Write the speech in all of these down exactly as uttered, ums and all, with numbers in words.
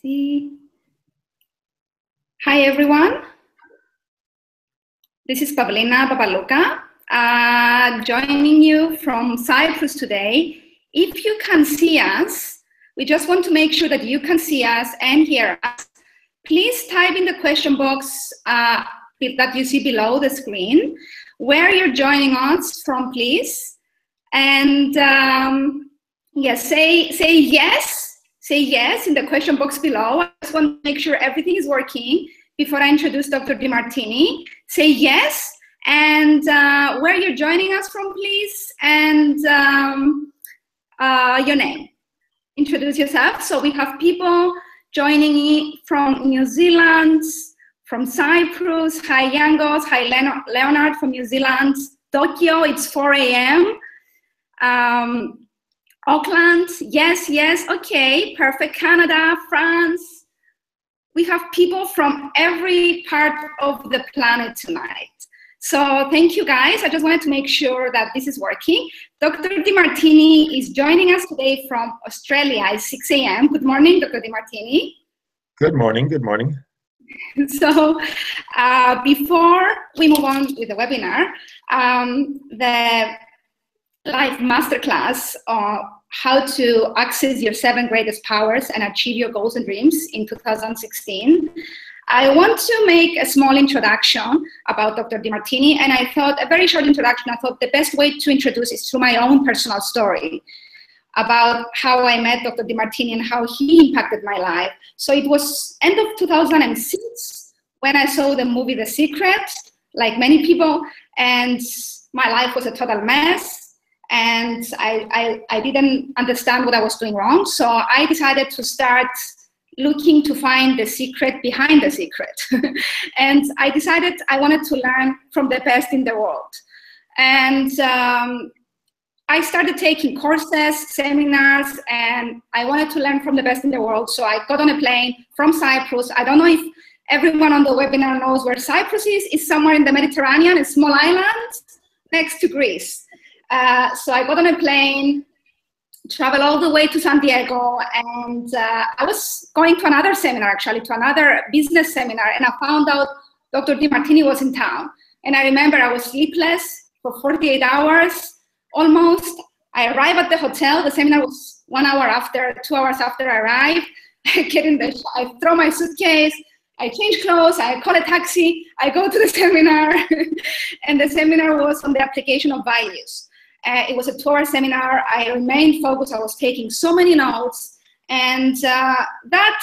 see. Hi, everyone. This is Pavlina, Papalouka, uh, joining you from Cyprus today. If you can see us, we just want to make sure that you can see us and hear us. Please type in the question box uh, that you see below the screen where you're joining us from, please. And um, yes, say, say yes, say yes in the question box below. I just want to make sure everything is working before I introduce Doctor Demartini. Say yes, and uh, where you're joining us from, please, and um, uh, your name. Introduce yourself. So we have people joining from New Zealand, from Cyprus. Hi, Yangos. Hi, Leonard from New Zealand. Tokyo, it's four A M Um, Auckland, yes, yes, okay, perfect. Canada, France. We have people from every part of the planet tonight. So thank you, guys. I just wanted to make sure that this is working. Doctor Demartini is joining us today from Australia. It's six A M Good morning, Doctor Demartini. Good morning, good morning. So uh, before we move on with the webinar, um, the live masterclass on how to access your seven greatest powers and achieve your goals and dreams in two thousand sixteen. I want to make a small introduction about Doctor Demartini, and I thought a very short introduction. I thought the best way to introduce is through my own personal story about how I met Doctor Demartini and how he impacted my life. So it was end of two thousand six when I saw the movie The Secret, like many people, and my life was a total mess. And I, I, I didn't understand what I was doing wrong. So I decided to start looking to find the secret behind the secret. And I decided I wanted to learn from the best in the world. And um, I started taking courses, seminars, and I wanted to learn from the best in the world. So I got on a plane from Cyprus. I don't know if everyone on the webinar knows where Cyprus is. It's somewhere in the Mediterranean, a small island next to Greece. Uh, so I got on a plane, traveled all the way to San Diego, and uh, I was going to another seminar, actually, to another business seminar, and I found out Doctor Demartini was in town. And I remember I was sleepless for forty-eight hours, almost. I arrived at the hotel. The seminar was one hour after, two hours after I arrived. I get in the, I throw my suitcase, I change clothes, I call a taxi, I go to the seminar, and the seminar was on the application of values. Uh, it was a two-hour seminar. I remained focused. I was taking so many notes. And uh, that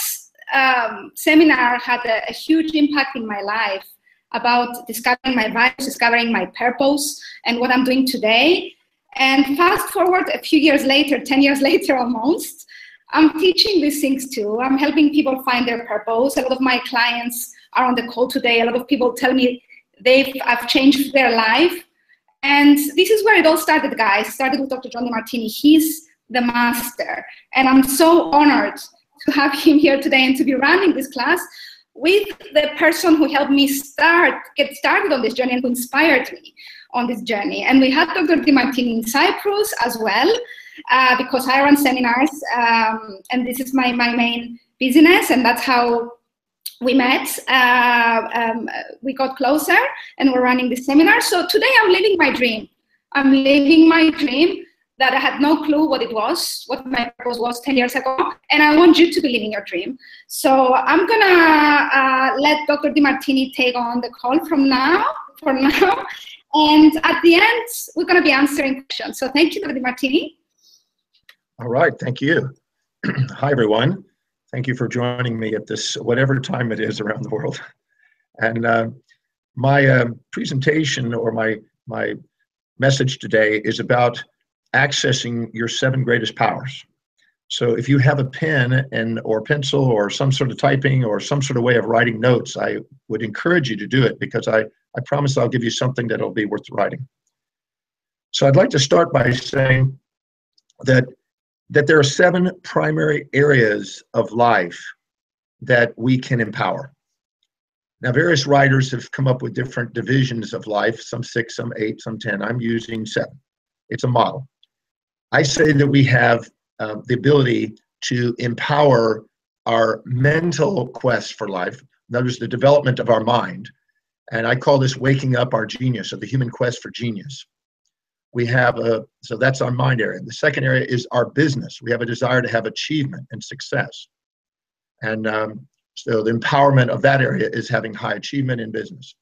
um, seminar had a, a huge impact in my life about discovering my values, discovering my purpose, and what I'm doing today. And fast forward a few years later, ten years later almost, I'm teaching these things too. I'm helping people find their purpose. A lot of my clients are on the call today. A lot of people tell me they've I've changed their life. And this is where it all started, guys. It started with Doctor John Demartini. He's the master. And I'm so honored to have him here today and to be running this class with the person who helped me start, get started on this journey and who inspired me on this journey. And we had Doctor Demartini in Cyprus as well, uh, because I run seminars, um, and this is my, my main business, and that's how we met, uh, um, we got closer, and we're running this seminar. So today I'm living my dream. I'm living my dream that I had no clue what it was, what my purpose was ten years ago, and I want you to be living your dream. So I'm gonna uh, let Doctor Demartini take on the call from now, for now, and at the end, we're gonna be answering questions. So thank you, Doctor Demartini. All right, thank you. Hi, everyone. Thank you for joining me at this, whatever time it is around the world. And uh, my uh, presentation or my, my message today is about accessing your seven greatest powers. So if you have a pen and or pencil or some sort of typing or some sort of way of writing notes, I would encourage you to do it, because I, I promise I'll give you something that'll be worth writing. So I'd like to start by saying that that there are seven primary areas of life that we can empower. Now, various writers have come up with different divisions of life, some six, some eight, some ten. I'm using seven. It's a model. I say that we have uh, the ability to empower our mental quest for life. Notice the development of our mind. And I call this waking up our genius, or the human quest for genius. We have a, so that's our mind area. The second area is our business. We have a desire to have achievement and success. And um, so the empowerment of that area is having high achievement in business.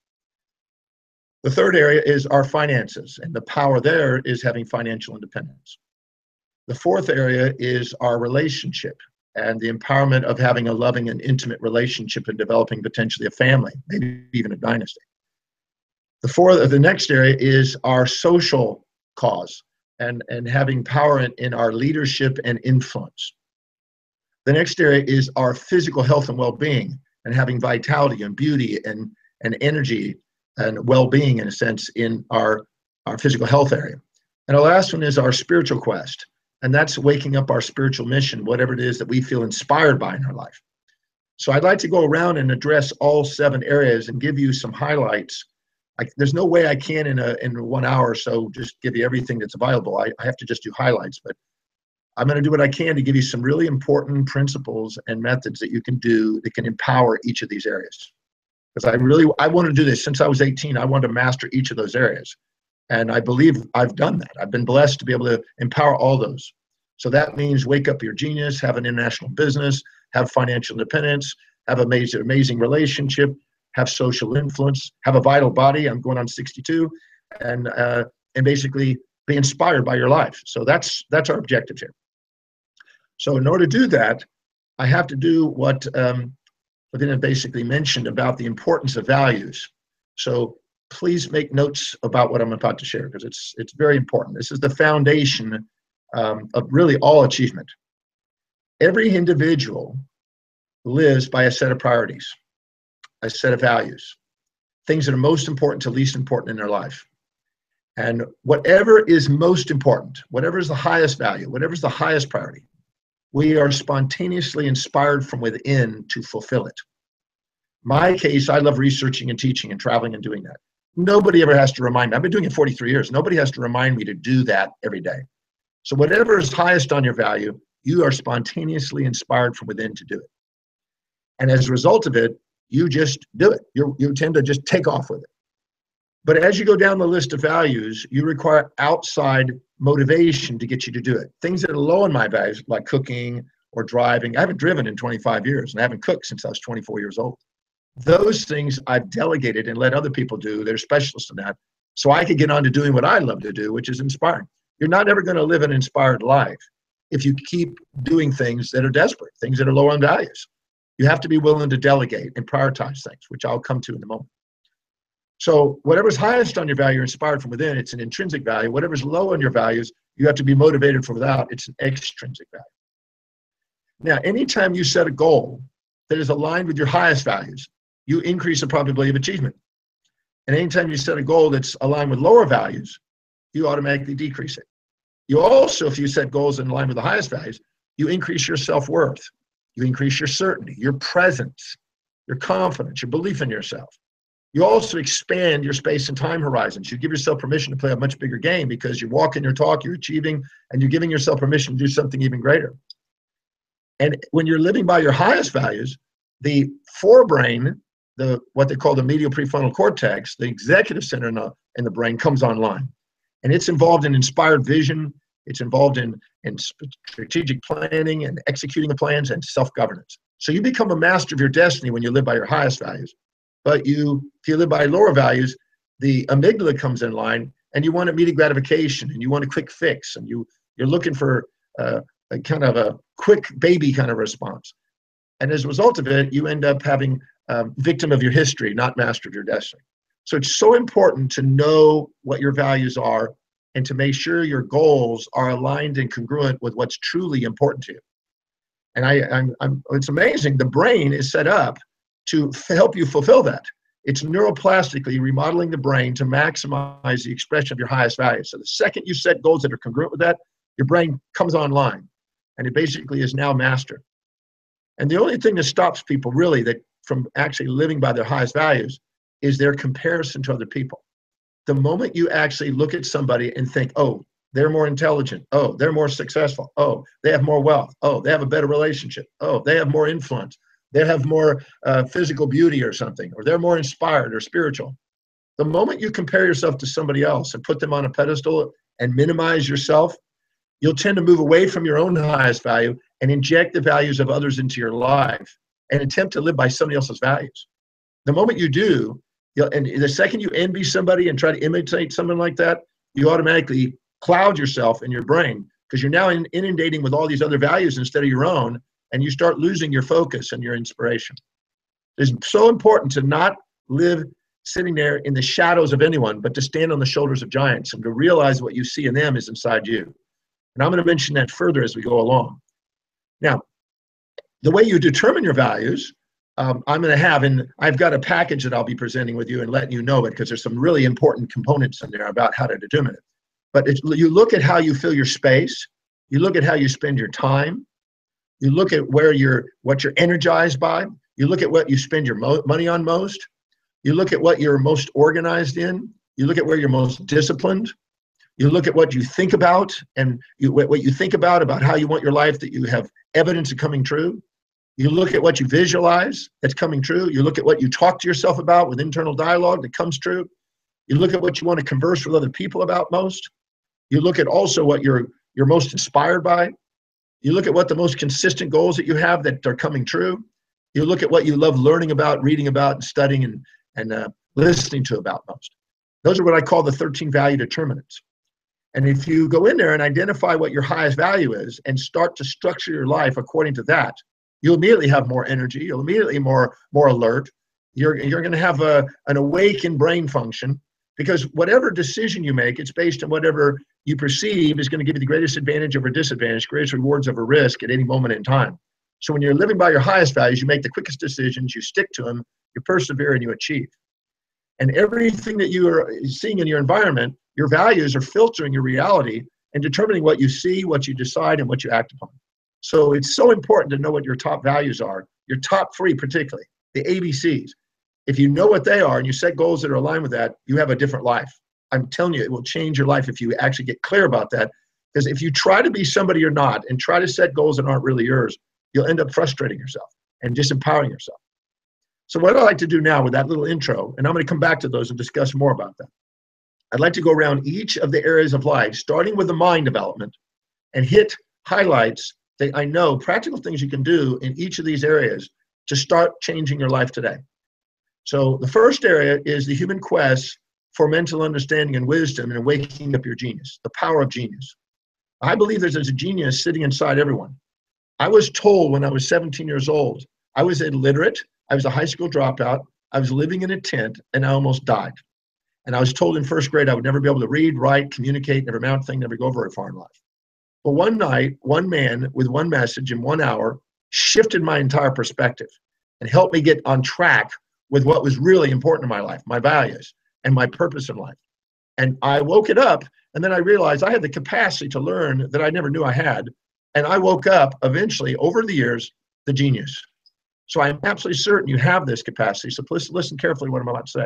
The third area is our finances, and the power there is having financial independence. The fourth area is our relationship and the empowerment of having a loving and intimate relationship and developing potentially a family, maybe even a dynasty. The fourth, the next area is our social cause and, and having power in, in our leadership and influence. The next area is our physical health and well-being and having vitality and beauty and, and energy and well-being, in a sense, in our, our physical health area. And the last one is our spiritual quest. And that's waking up our spiritual mission, whatever it is that we feel inspired by in our life. So I'd like to go around and address all seven areas and give you some highlights. I, there's no way I can in a in one hour or so just give you everything that's available. I, I have to just do highlights, but I'm going to do what I can to give you some really important principles and methods that you can do that can empower each of these areas. Because I really, I wanted to do this since I was eighteen. I wanted to master each of those areas. And I believe I've done that. I've been blessed to be able to empower all those. So that means wake up your genius, have an international business, have financial independence, have an amazing, amazing relationship, have social influence, have a vital body. I'm going on sixty-two, and uh, and basically be inspired by your life. So that's that's our objective here. So in order to do that, I have to do what um, Pavlina basically mentioned about the importance of values. So please make notes about what I'm about to share, because it's it's very important. This is the foundation um, of really all achievement. Every individual lives by a set of priorities, a set of values, things that are most important to least important in their life. And whatever is most important, whatever is the highest value, whatever is the highest priority, we are spontaneously inspired from within to fulfill it. My case, I love researching and teaching and traveling and doing that. Nobody ever has to remind me. I've been doing it forty-three years. Nobody has to remind me to do that every day. So whatever is highest on your value, you are spontaneously inspired from within to do it. And as a result of it, you just do it. You you tend to just take off with it. But as you go down the list of values, you require outside motivation to get you to do it. Things that are low in my values, like cooking or driving. I haven't driven in twenty-five years, and I haven't cooked since I was twenty-four years old. Those things I've delegated and let other people do. They're specialists in that. So I could get on to doing what I love to do, which is inspiring. You're not ever going to live an inspired life if you keep doing things that are desperate, things that are low on values. You have to be willing to delegate and prioritize things, which I'll come to in a moment. So whatever's highest on your value, you're inspired from within. It's an intrinsic value. Whatever's low on your values, you have to be motivated from without. It's an extrinsic value. Now, anytime you set a goal that is aligned with your highest values, you increase the probability of achievement. And anytime you set a goal that's aligned with lower values, you automatically decrease it. You also, if you set goals in line with the highest values, you increase your self-worth. You increase your certainty, your presence, your confidence, your belief in yourself. You also expand your space and time horizons. You give yourself permission to play a much bigger game because you're walking your talk, you're achieving, and you're giving yourself permission to do something even greater. And when you're living by your highest values, the forebrain, the what they call the medial prefrontal cortex, the executive center in the, in the brain, comes online. And it's involved in inspired vision. It's involved in, in strategic planning and executing the plans and self-governance. So you become a master of your destiny when you live by your highest values. But you, if you live by lower values, the amygdala comes in line, and you want immediate gratification, and you want a quick fix, and you, you're looking for uh, a kind of a quick baby kind of response. And as a result of it, you end up having um, victim of your history, not master of your destiny. So it's so important to know what your values are and to make sure your goals are aligned and congruent with what's truly important to you. And I, I'm, I'm, it's amazing. The brain is set up to help you fulfill that. It's neuroplastically remodeling the brain to maximize the expression of your highest values. So the second you set goals that are congruent with that, your brain comes online, and it basically is now mastered. And the only thing that stops people really that from actually living by their highest values is their comparison to other people. The moment you actually look at somebody and think, oh, they're more intelligent. Oh, they're more successful. Oh, they have more wealth. Oh, they have a better relationship. Oh, they have more influence. They have more uh, physical beauty or something, or they're more inspired or spiritual. The moment you compare yourself to somebody else and put them on a pedestal and minimize yourself, you'll tend to move away from your own highest value and inject the values of others into your life and attempt to live by somebody else's values. The moment you do, you'll, and the second you envy somebody and try to imitate someone like that, you automatically cloud yourself in your brain because you're now in, inundating with all these other values instead of your own, and you start losing your focus and your inspiration. It's so important to not live sitting there in the shadows of anyone, but to stand on the shoulders of giants and to realize what you see in them is inside you. And I'm going to mention that further as we go along. Now, the way you determine your values, um, I'm going to have, and I've got a package that I'll be presenting with you and letting you know it because there's some really important components in there about how to determine it. But it's, you look at how you fill your space, you look at how you spend your time, you look at where you're, what you're energized by, you look at what you spend your mo- money on most, you look at what you're most organized in, you look at where you're most disciplined, you look at what you think about and you, what you think about, about how you want your life that you have evidence of coming true. You look at what you visualize that's coming true. You look at what you talk to yourself about with internal dialogue that comes true. You look at what you want to converse with other people about most. You look at also what you're, you're most inspired by. You look at what the most consistent goals that you have that are coming true. You look at what you love learning about, reading about, and studying and, and uh, listening to about most. Those are what I call the thirteen value determinants. And if you go in there and identify what your highest value is and start to structure your life according to that, you'll immediately have more energy. You'll immediately more more alert. You're, you're going to have a, an awakened brain function because whatever decision you make, it's based on whatever you perceive is going to give you the greatest advantage over disadvantage, greatest rewards over risk at any moment in time. So when you're living by your highest values, you make the quickest decisions, you stick to them, you persevere, and you achieve. And everything that you are seeing in your environment, your values are filtering your reality and determining what you see, what you decide, and what you act upon. So it's so important to know what your top values are, your top three particularly, the A B Cs. If you know what they are and you set goals that are aligned with that, you have a different life. I'm telling you, it will change your life if you actually get clear about that. Because if you try to be somebody you're not and try to set goals that aren't really yours, you'll end up frustrating yourself and disempowering yourself. So what I'd like to do now with that little intro, and I'm going to come back to those and discuss more about that. I'd like to go around each of the areas of life, starting with the mind development, and hit highlights that I know, practical things you can do in each of these areas to start changing your life today. So the first area is the human quest for mental understanding and wisdom and waking up your genius, the power of genius. I believe there's a genius sitting inside everyone. I was told when I was seventeen years old, I was illiterate, I was a high school dropout, I was living in a tent, and I almost died. And I was told in first grade I would never be able to read, write, communicate, never amount to anything, never go very far in life. But one night, one man with one message in one hour shifted my entire perspective and helped me get on track with what was really important in my life, my values and my purpose in life. And I woke it up, and then I realized I had the capacity to learn that I never knew I had. And I woke up eventually, over the years, the genius. So I'm absolutely certain you have this capacity. So please listen carefully to what I'm about to say.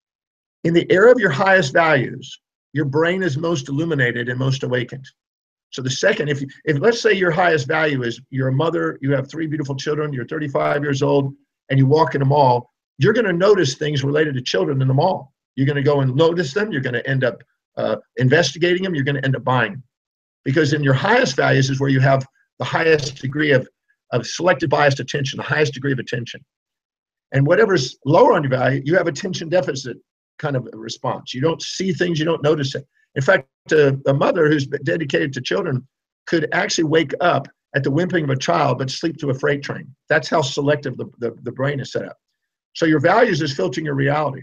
In the area of your highest values, your brain is most illuminated and most awakened. So the second, if, you, if let's say your highest value is you're a mother, you have three beautiful children, you're thirty-five years old, and you walk in a mall, you're going to notice things related to children in the mall. You're going to go and notice them. You're going to end up uh, investigating them. You're going to end up buying them. Because in your highest values is where you have the highest degree of, of selective biased attention, the highest degree of attention. And whatever's lower on your value, you have attention deficit kind of a response. You don't see things, you don't notice it. In fact, a, a mother who's dedicated to children could actually wake up at the whimpering of a child, but sleep to a freight train. That's how selective the, the, the brain is set up. So your values is filtering your reality,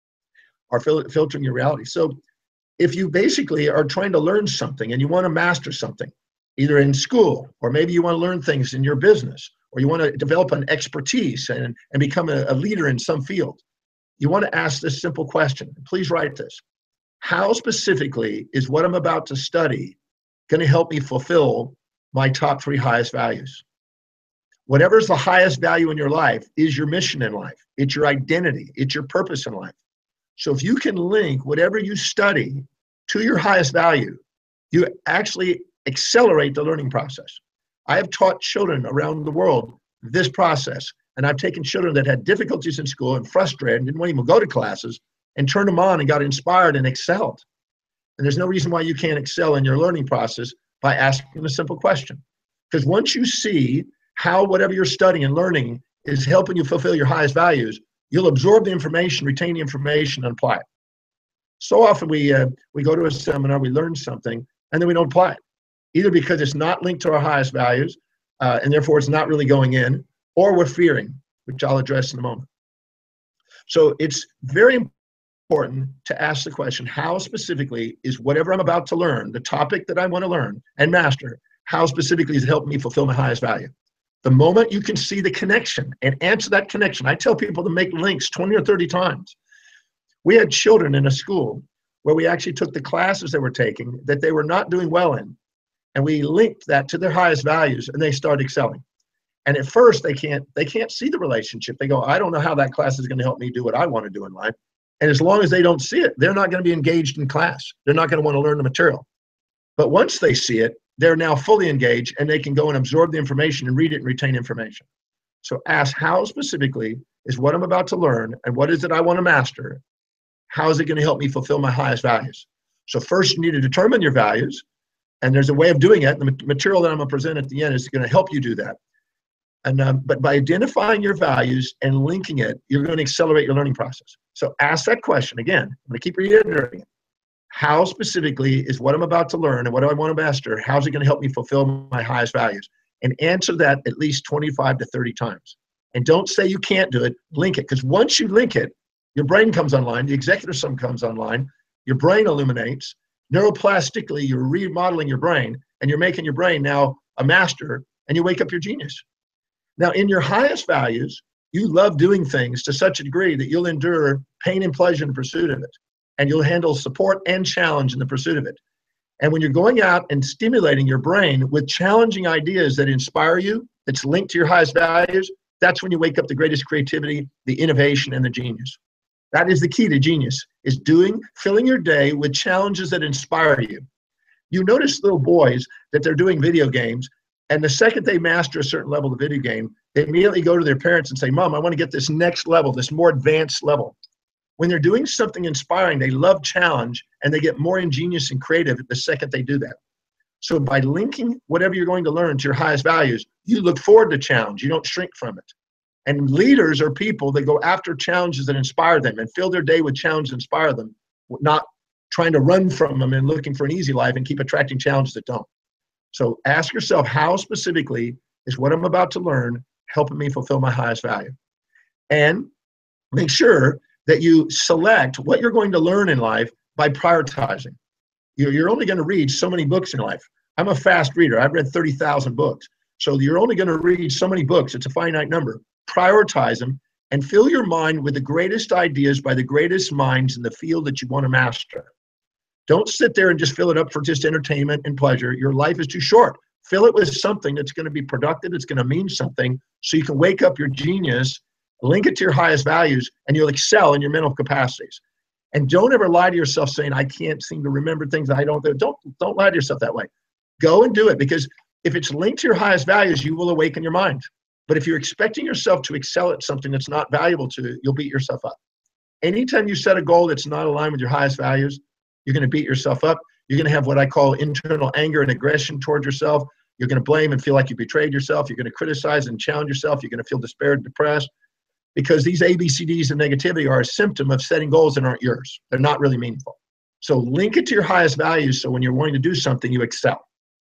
are fil- filtering your reality. So if you basically are trying to learn something and you want to master something, either in school, or maybe you want to learn things in your business, or you want to develop an expertise and, and become a, a leader in some field, you want to ask this simple question. Please write this. How specifically is what I'm about to study going to help me fulfill my top three highest values? Whatever's the highest value in your life is your mission in life. It's your identity. It's your purpose in life. So if you can link whatever you study to your highest value, you actually accelerate the learning process. I have taught children around the world this process, and I've taken children that had difficulties in school and frustrated and didn't want to even go to classes and turned them on and got inspired and excelled. And there's no reason why you can't excel in your learning process by asking a simple question. Because once you see how whatever you're studying and learning is helping you fulfill your highest values, you'll absorb the information, retain the information, and apply it. So often we, uh, we go to a seminar, we learn something, and then we don't apply it. Either because it's not linked to our highest values, uh, and therefore it's not really going in, or we're fearing, which I'll address in a moment. So it's very important to ask the question, how specifically is whatever I'm about to learn, the topic that I want to learn and master, how specifically is it helping me fulfill my highest value? The moment you can see the connection and answer that connection, I tell people to make links twenty or thirty times. We had children in a school where we actually took the classes they were taking that they were not doing well in, and we linked that to their highest values, and they started excelling. And at first, they can't, they can't see the relationship. They go, I don't know how that class is going to help me do what I want to do in life. And as long as they don't see it, they're not going to be engaged in class. They're not going to want to learn the material. But once they see it, they're now fully engaged, and they can go and absorb the information and read it and retain information. So ask, how specifically is what I'm about to learn, and what is it I want to master? How is it going to help me fulfill my highest values? So first, you need to determine your values, and there's a way of doing it. The material that I'm going to present at the end is going to help you do that. And, um, but by identifying your values and linking it, you're going to accelerate your learning process. So ask that question again. I'm going to keep reiterating it. How specifically is what I'm about to learn and what do I want to master? How's it going to help me fulfill my highest values? And answer that at least twenty-five to thirty times. And don't say you can't do it. Link it. Because once you link it, your brain comes online. The executive sum comes online. Your brain illuminates. Neuroplastically, you're remodeling your brain, and you're making your brain now a master, and you wake up your genius. Now, in your highest values, you love doing things to such a degree that you'll endure pain and pleasure in pursuit of it. And you'll handle support and challenge in the pursuit of it. And when you're going out and stimulating your brain with challenging ideas that inspire you, that's linked to your highest values, that's when you wake up the greatest creativity, the innovation, and the genius. That is the key to genius, is doing, filling your day with challenges that inspire you. You notice little boys that they're doing video games, and the second they master a certain level of the video game, they immediately go to their parents and say, Mom, I want to get this next level, this more advanced level. When they're doing something inspiring, they love challenge, and they get more ingenious and creative the second they do that. So by linking whatever you're going to learn to your highest values, you look forward to challenge. You don't shrink from it. And leaders are people that go after challenges that inspire them and fill their day with challenges that inspire them, not trying to run from them and looking for an easy life and keep attracting challenges that don't. So ask yourself, how specifically is what I'm about to learn helping me fulfill my highest value? And make sure that you select what you're going to learn in life by prioritizing. You're only going to read so many books in life. I'm a fast reader. I've read thirty thousand books. So you're only going to read so many books. It's a finite number. Prioritize them and fill your mind with the greatest ideas by the greatest minds in the field that you want to master. Don't sit there and just fill it up for just entertainment and pleasure. Your life is too short. Fill it with something that's going to be productive, it's going to mean something, so you can wake up your genius, link it to your highest values, and you'll excel in your mental capacities. And don't ever lie to yourself saying, I can't seem to remember things that I don't do. Don't, don't lie to yourself that way. Go and do it, because if it's linked to your highest values, you will awaken your mind. But if you're expecting yourself to excel at something that's not valuable to you, you'll beat yourself up. Anytime you set a goal that's not aligned with your highest values, you're going to beat yourself up. You're going to have what I call internal anger and aggression towards yourself. You're going to blame and feel like you betrayed yourself. You're going to criticize and challenge yourself. You're going to feel despair and depressed, because these A B C Ds of negativity are a symptom of setting goals that aren't yours. They're not really meaningful. So link it to your highest values, so when you're wanting to do something, you excel.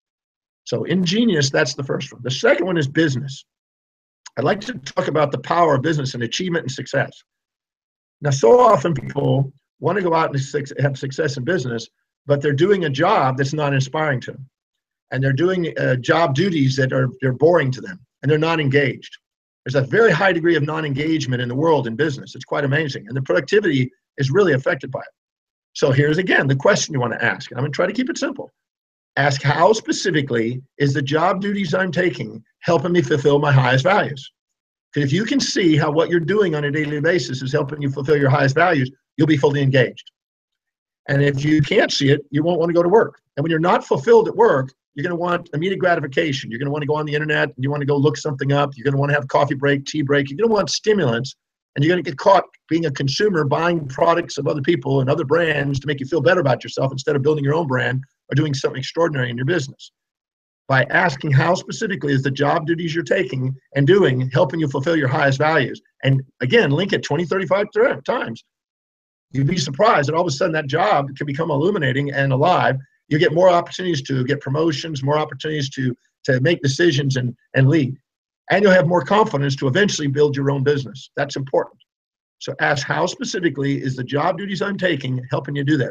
So in genius, that's the first one. The second one is business. I'd like to talk about the power of business and achievement and success. Now, so often people want to go out and have success in business, but they're doing a job that's not inspiring to them. And they're doing uh, job duties that are they're boring to them, and they're not engaged. There's a very high degree of non-engagement in the world in business. It's quite amazing. And the productivity is really affected by it. So here's, again, the question you want to ask. I'm going to try to keep it simple. Ask, how specifically is the job duties I'm taking helping me fulfill my highest values? Because if you can see how what you're doing on a daily basis is helping you fulfill your highest values, you'll be fully engaged. And if you can't see it, you won't want to go to work. And when you're not fulfilled at work, you're going to want immediate gratification. You're going to want to go on the internet and you want to go look something up. You're going to want to have a coffee break, tea break. You're going to want stimulants, and you're going to get caught being a consumer, buying products of other people and other brands to make you feel better about yourself instead of building your own brand or doing something extraordinary in your business. By asking how specifically is the job duties you're taking and doing helping you fulfill your highest values. And again, link it twenty, thirty-five times. You'd be surprised that all of a sudden that job can become illuminating and alive. You get more opportunities to get promotions, more opportunities to, to make decisions and, and lead. And you'll have more confidence to eventually build your own business. That's important. So ask how specifically is the job duties I'm taking helping you do that.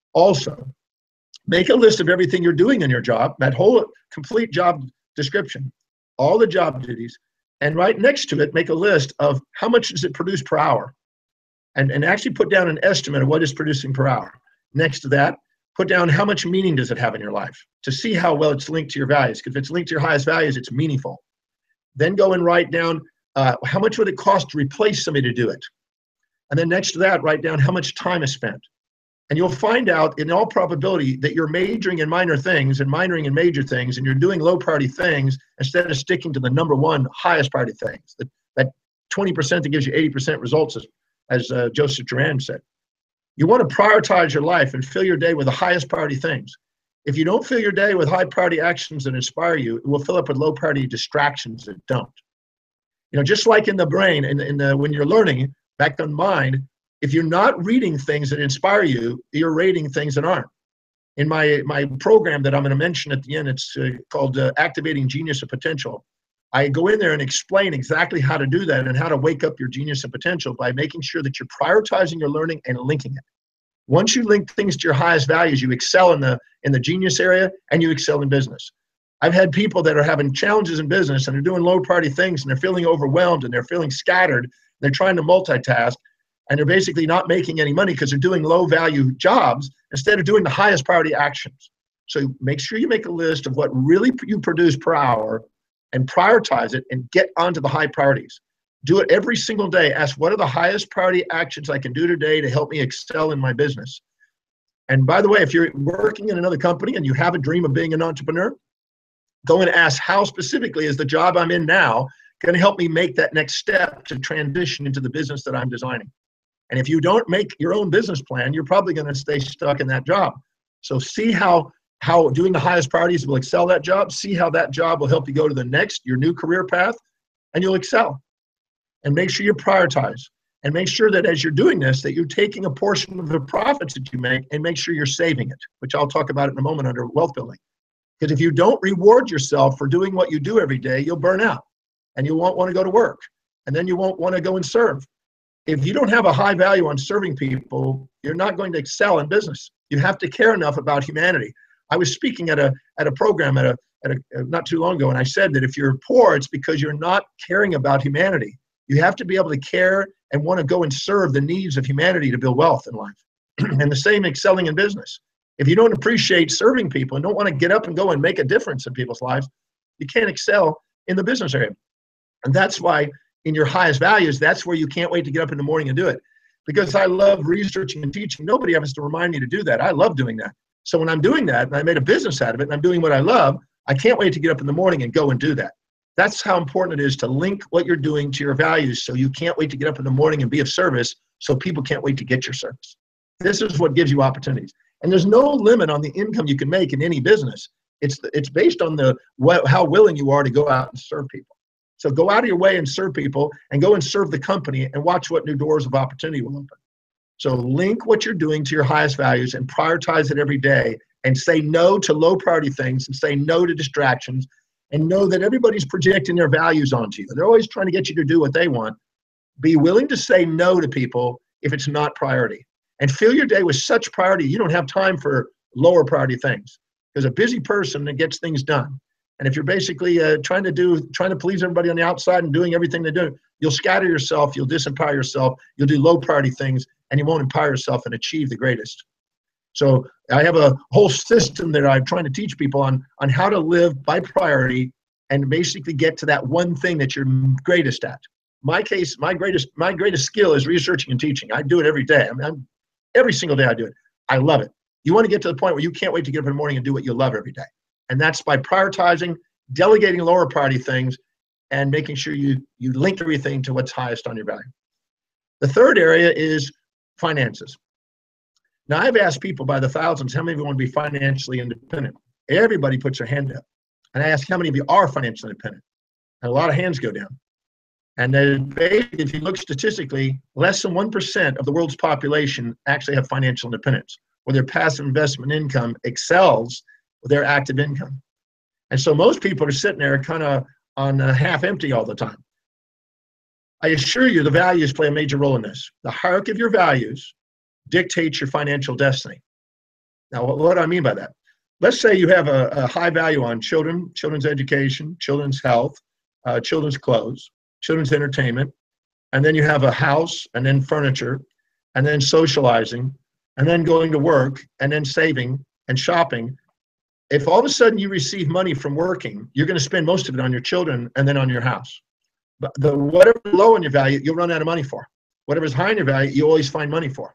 Also, make a list of everything you're doing in your job, that whole complete job description, all the job duties, and right next to it, make a list of how much does it produce per hour. And, and actually put down an estimate of what it's producing per hour. Next to that, put down how much meaning does it have in your life to see how well it's linked to your values. Because if it's linked to your highest values, it's meaningful. Then go and write down uh, how much would it cost to replace somebody to do it. And then next to that, write down how much time is spent. And you'll find out in all probability that you're majoring in minor things and minoring in major things, and you're doing low priority things instead of sticking to the number one highest priority things. That, that twenty percent that gives you eighty percent results, as, as uh, Joseph Duran said. You want to prioritize your life and fill your day with the highest priority things. If you don't fill your day with high priority actions that inspire you, it will fill up with low priority distractions that don't. You know, just like in the brain, in, in the, when you're learning, back on mind, if you're not reading things that inspire you, you're rating things that aren't. In my, my program that I'm going to mention at the end, it's uh, called uh, Activating Genius and Potential. I go in there and explain exactly how to do that and how to wake up your genius and potential by making sure that you're prioritizing your learning and linking it. Once you link things to your highest values, you excel in the, in the genius area and you excel in business. I've had people that are having challenges in business and they're doing low priority things and they're feeling overwhelmed and they're feeling scattered. They're trying to multitask and they're basically not making any money because they're doing low value jobs instead of doing the highest priority actions. So make sure you make a list of what really you produce per hour and prioritize it and get onto the high priorities. Do it every single day. Ask, what are the highest priority actions I can do today to help me excel in my business? And by the way, if you're working in another company and you have a dream of being an entrepreneur, go and ask, how specifically is the job I'm in now going to help me make that next step to transition into the business that I'm designing? And if you don't make your own business plan, you're probably going to stay stuck in that job. So see how how doing the highest priorities will excel that job. See how that job will help you go to the next, your new career path, and you'll excel. And make sure you prioritize. And make sure that as you're doing this, that you're taking a portion of the profits that you make and make sure you're saving it, which I'll talk about in a moment under wealth building. Because if you don't reward yourself for doing what you do every day, you'll burn out. And you won't want to go to work. And then you won't want to go and serve. If you don't have a high value on serving people, you're not going to excel in business. You have to care enough about humanity. I was speaking at a at a program at a, at a not too long ago, and I said that if you're poor, it's because you're not caring about humanity. You have to be able to care and want to go and serve the needs of humanity to build wealth in life. And the same excelling in business. If you don't appreciate serving people and don't want to get up and go and make a difference in people's lives, you can't excel in the business area. And that's why in your highest values, that's where you can't wait to get up in the morning and do it. Because I love researching and teaching. Nobody has to remind me to do that. I love doing that. So when I'm doing that, and I made a business out of it, and I'm doing what I love, I can't wait to get up in the morning and go and do that. That's how important it is to link what you're doing to your values, so you can't wait to get up in the morning and be of service, so people can't wait to get your service. This is what gives you opportunities. And there's no limit on the income you can make in any business. It's, it's based on the what, how willing you are to go out and serve people. So go out of your way and serve people and go and serve the company and watch what new doors of opportunity will open. So link what you're doing to your highest values and prioritize it every day and say no to low priority things and say no to distractions and know that everybody's projecting their values onto you. They're always trying to get you to do what they want. Be willing to say no to people if it's not priority. And fill your day with such priority you don't have time for lower priority things. Because a busy person that gets things done. And if you're basically uh, trying to do, trying to please everybody on the outside and doing everything they do, you'll scatter yourself, you'll disempower yourself, you'll do low priority things, and you won't empower yourself and achieve the greatest. So I have a whole system that I'm trying to teach people on, on how to live by priority and basically get to that one thing that you're greatest at. My case, my greatest, my greatest skill is researching and teaching. I do it every day. I mean, I'm, every single day I do it. I love it. You want to get to the point where you can't wait to get up in the morning and do what you love every day. And that's by prioritizing, delegating lower priority things, and making sure you, you link everything to what's highest on your value. The third area is finances. Now, I've asked people by the thousands, how many of you want to be financially independent? Everybody puts their hand up. And I ask, how many of you are financially independent? And a lot of hands go down. And then basically, if you look statistically, less than one percent of the world's population actually have financial independence, where their passive investment income excels their active income. And so most people are sitting there kind of on uh, half empty all the time. I assure you the values play a major role in this. The hierarchy of your values dictates your financial destiny. Now, what, what do I mean by that? Let's say you have a, a high value on children, children's education, children's health, uh, children's clothes, children's entertainment, and then you have a house, and then furniture, and then socializing, and then going to work, and then saving and shopping. If all of a sudden you receive money from working, you're going to spend most of it on your children and then on your house. But the whatever low in your value, you'll run out of money for. Whatever's high in your value, you always find money for.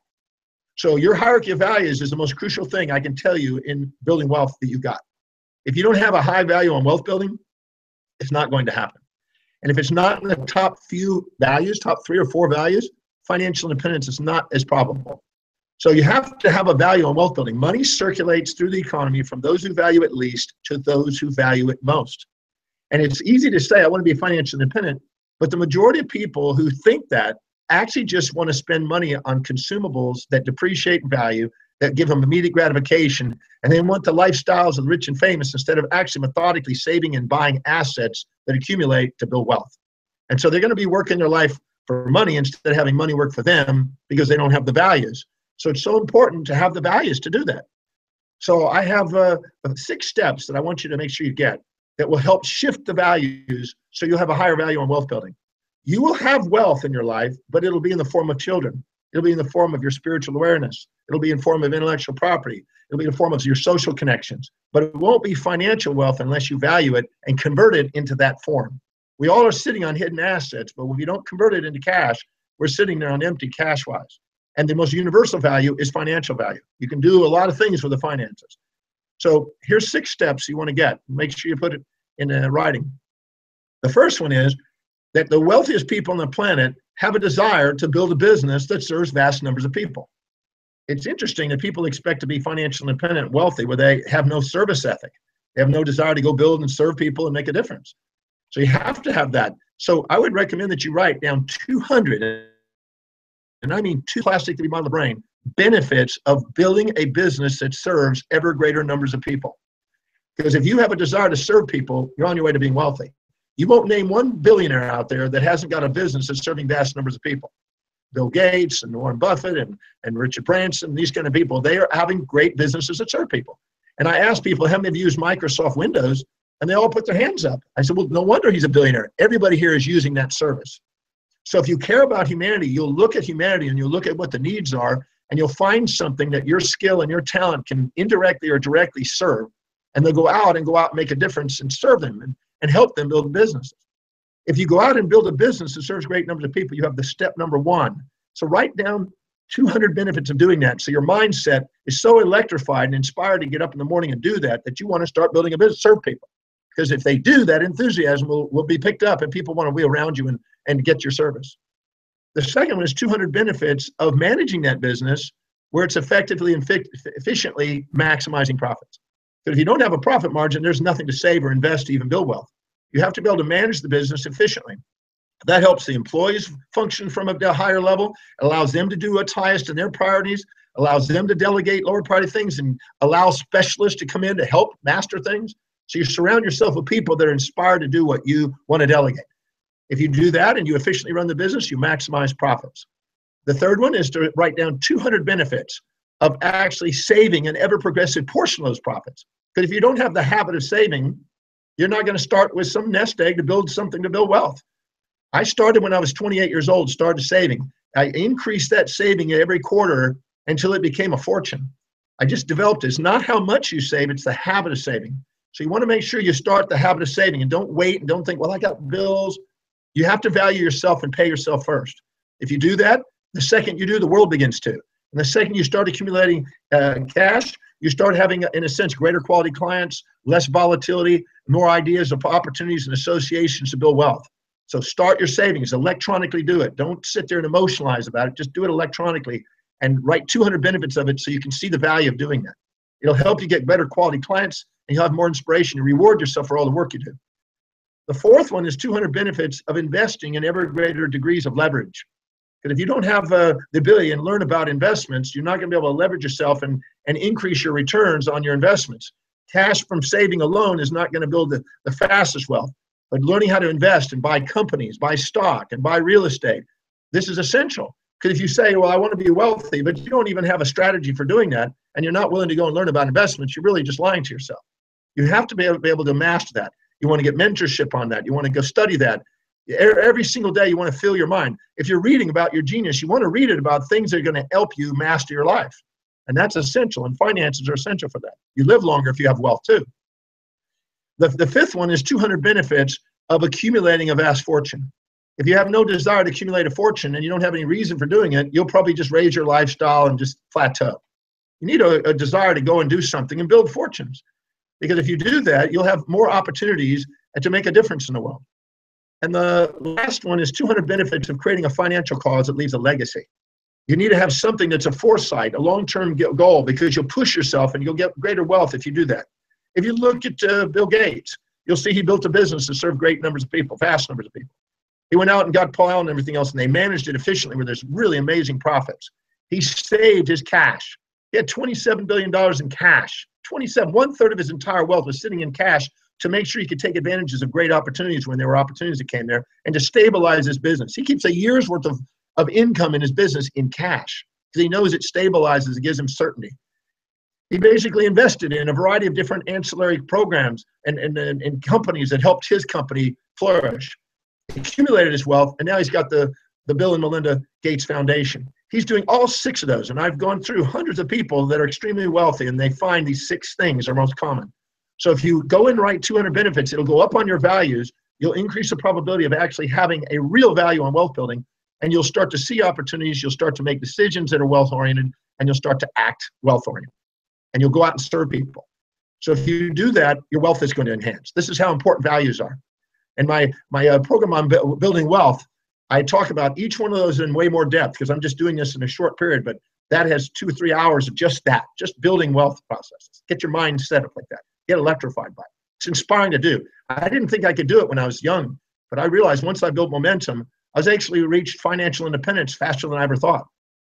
So your hierarchy of values is the most crucial thing I can tell you in building wealth that you've got. If you don't have a high value on wealth building, it's not going to happen. And if it's not in the top few values, top three or four values, financial independence is not as probable. So you have to have a value on wealth building. Money circulates through the economy from those who value it least to those who value it most. And it's easy to say, I want to be financially independent, but the majority of people who think that actually just want to spend money on consumables that depreciate in value, that give them immediate gratification, and they want the lifestyles of the rich and famous instead of actually methodically saving and buying assets that accumulate to build wealth. And so they're going to be working their life for money instead of having money work for them because they don't have the values. So it's so important to have the values to do that. So I have uh, six steps that I want you to make sure you get that will help shift the values so you'll have a higher value on wealth building. You will have wealth in your life, but it'll be in the form of children. It'll be in the form of your spiritual awareness. It'll be in the form of intellectual property. It'll be in the form of your social connections. But it won't be financial wealth unless you value it and convert it into that form. We all are sitting on hidden assets, but if you don't convert it into cash, we're sitting there on empty cash-wise. And the most universal value is financial value. You can do a lot of things with the finances. So here's six steps you want to get. Make sure you put it in uh, writing. The first one is that the wealthiest people on the planet have a desire to build a business that serves vast numbers of people. It's interesting that people expect to be financially independent and wealthy where they have no service ethic. They have no desire to go build and serve people and make a difference. So you have to have that. So I would recommend that you write down two hundred, and I mean two plastic to be on the brain, benefits of building a business that serves ever greater numbers of people. Because if you have a desire to serve people, you're on your way to being wealthy. You won't name one billionaire out there that hasn't got a business that's serving vast numbers of people. Bill Gates and Warren Buffett and, and Richard Branson, these kind of people, they are having great businesses that serve people. And I asked people, how many of you use Microsoft Windows? And they all put their hands up. I said, well, no wonder he's a billionaire. Everybody here is using that service. So if you care about humanity, you'll look at humanity and you'll look at what the needs are, and you'll find something that your skill and your talent can indirectly or directly serve. And they'll go out and go out and make a difference and serve them and, and help them build businesses. If you go out and build a business that serves great numbers of people, you have the step number one. So write down two hundred benefits of doing that. So your mindset is so electrified and inspired to get up in the morning and do that, that you want to start building a business, serve people. Because if they do, that enthusiasm will, will be picked up and people want to be around you and, and get your service. The second one is two hundred benefits of managing that business where it's effectively and efficiently maximizing profits. But if you don't have a profit margin, there's nothing to save or invest to even build wealth. You have to be able to manage the business efficiently. That helps the employees function from a higher level, allows them to do what's highest in their priorities, allows them to delegate lower priority things, and allows specialists to come in to help master things. So you surround yourself with people that are inspired to do what you want to delegate. If you do that and you efficiently run the business, you maximize profits. The third one is to write down two hundred benefits of actually saving an ever-progressive portion of those profits. Because if you don't have the habit of saving, you're not going to start with some nest egg to build something to build wealth. I started when I was twenty-eight years old, started saving. I increased that saving every quarter until it became a fortune. I just developed it. It's not how much you save, it's the habit of saving. So you want to make sure you start the habit of saving and don't wait and don't think, well, I got bills. You have to value yourself and pay yourself first. If you do that, the second you do, the world begins to. And the second you start accumulating uh, cash, you start having, in a sense, greater quality clients, less volatility, more ideas of opportunities and associations to build wealth. So start your savings, electronically do it. Don't sit there and emotionalize about it. Just do it electronically and write two hundred benefits of it so you can see the value of doing that. It'll help you get better quality clients, and you'll have more inspiration to reward yourself for all the work you do. The fourth one is two hundred benefits of investing in ever greater degrees of leverage. Because if you don't have uh, the ability and learn about investments, you're not going to be able to leverage yourself and, and increase your returns on your investments. Cash from saving alone is not going to build the, the fastest wealth. But learning how to invest and buy companies, buy stock, and buy real estate, this is essential. Because if you say, well, I want to be wealthy, but you don't even have a strategy for doing that, and you're not willing to go and learn about investments, you're really just lying to yourself. You have to be able, be able to master that. You want to get mentorship on that. You want to go study that. Every single day, you want to fill your mind. If you're reading about your genius, you want to read it about things that are going to help you master your life. And that's essential, and finances are essential for that. You live longer if you have wealth too. The, the fifth one is two hundred benefits of accumulating a vast fortune. If you have no desire to accumulate a fortune and you don't have any reason for doing it, you'll probably just raise your lifestyle and just plateau. You need a, a desire to go and do something and build fortunes. Because if you do that, you'll have more opportunities to make a difference in the world. And the last one is two hundred benefits of creating a financial cause that leaves a legacy. You need to have something that's a foresight, a long-term goal, because you'll push yourself and you'll get greater wealth if you do that. If you look at uh, Bill Gates, you'll see he built a business to serve great numbers of people, vast numbers of people. He went out and got Paul Allen and everything else, and they managed it efficiently where there's really amazing profits. He saved his cash. He had twenty-seven billion dollars in cash. twenty-seven, one third of his entire wealth was sitting in cash to make sure he could take advantages of great opportunities when there were opportunities that came there, and to stabilize his business. He keeps a year's worth of, of income in his business in cash because he knows it stabilizes, it gives him certainty. He basically invested in a variety of different ancillary programs and, and, and, and companies that helped his company flourish. He accumulated his wealth, and now he's got the, the Bill and Melinda Gates Foundation. He's doing all six of those, and I've gone through hundreds of people that are extremely wealthy, and they find these six things are most common. So if you go and write two hundred benefits, it'll go up on your values. You'll increase the probability of actually having a real value on wealth building, and you'll start to see opportunities. You'll start to make decisions that are wealth-oriented, and you'll start to act wealth-oriented. And you'll go out and serve people. So if you do that, your wealth is going to enhance. This is how important values are. And my, my uh, program on bu- building wealth, I talk about each one of those in way more depth because I'm just doing this in a short period, but that has two or three hours of just that, just building wealth processes. Get your mind set up like that. Get electrified by it. It's inspiring to do. I didn't think I could do it when I was young, but I realized once I built momentum, I was actually reached financial independence faster than I ever thought.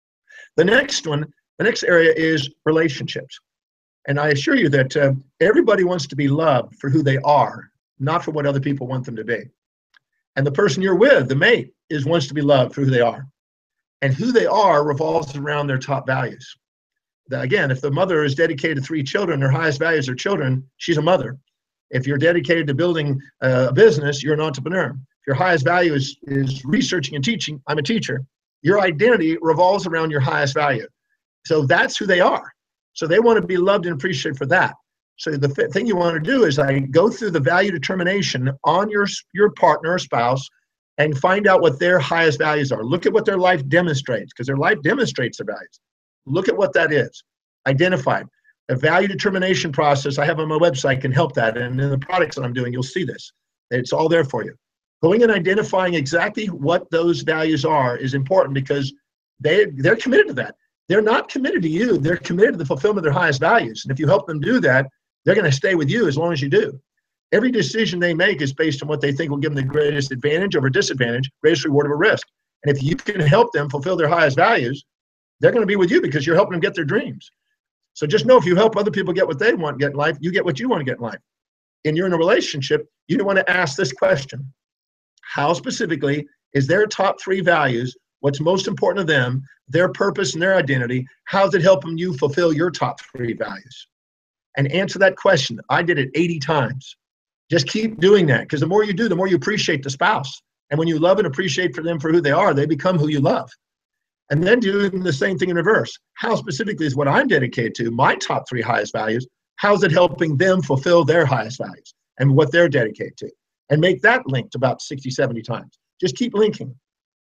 The next one, the next area is relationships. And I assure you that uh, everybody wants to be loved for who they are, not for what other people want them to be. And the person you're with, the mate, is wants to be loved for who they are. And who they are revolves around their top values. The, again, if the mother is dedicated to three children, her highest values are children, she's a mother. If you're dedicated to building uh, a business, you're an entrepreneur. If your highest value is, is researching and teaching, I'm a teacher. Your identity revolves around your highest value. So that's who they are. So they want to be loved and appreciated for that. So the thing you want to do is I go through the value determination on your, your partner or spouse and find out what their highest values are. Look at what their life demonstrates, because their life demonstrates their values. Look at what that is. Identify it. A value determination process I have on my website can help that. And in the products that I'm doing, you'll see this. It's all there for you. Going and identifying exactly what those values are is important because they, they're committed to that. They're not committed to you. They're committed to the fulfillment of their highest values. And if you help them do that, they're going to stay with you as long as you do. Every decision they make is based on what they think will give them the greatest advantage over disadvantage, greatest reward over risk. And if you can help them fulfill their highest values, they're going to be with you because you're helping them get their dreams. So just know if you help other people get what they want to get in life, you get what you want to get in life. And you're in a relationship, you want to ask this question. How specifically is their top three values, what's most important to them, their purpose and their identity, how's it helping you fulfill your top three values? And answer that question. I did it eighty times. Just keep doing that because the more you do, the more you appreciate the spouse. And when you love and appreciate for them for who they are, they become who you love. And then doing the same thing in reverse. How specifically is what I'm dedicated to, my top three highest values, how's it helping them fulfill their highest values and what they're dedicated to? And make that linked about sixty, seventy times. Just keep linking.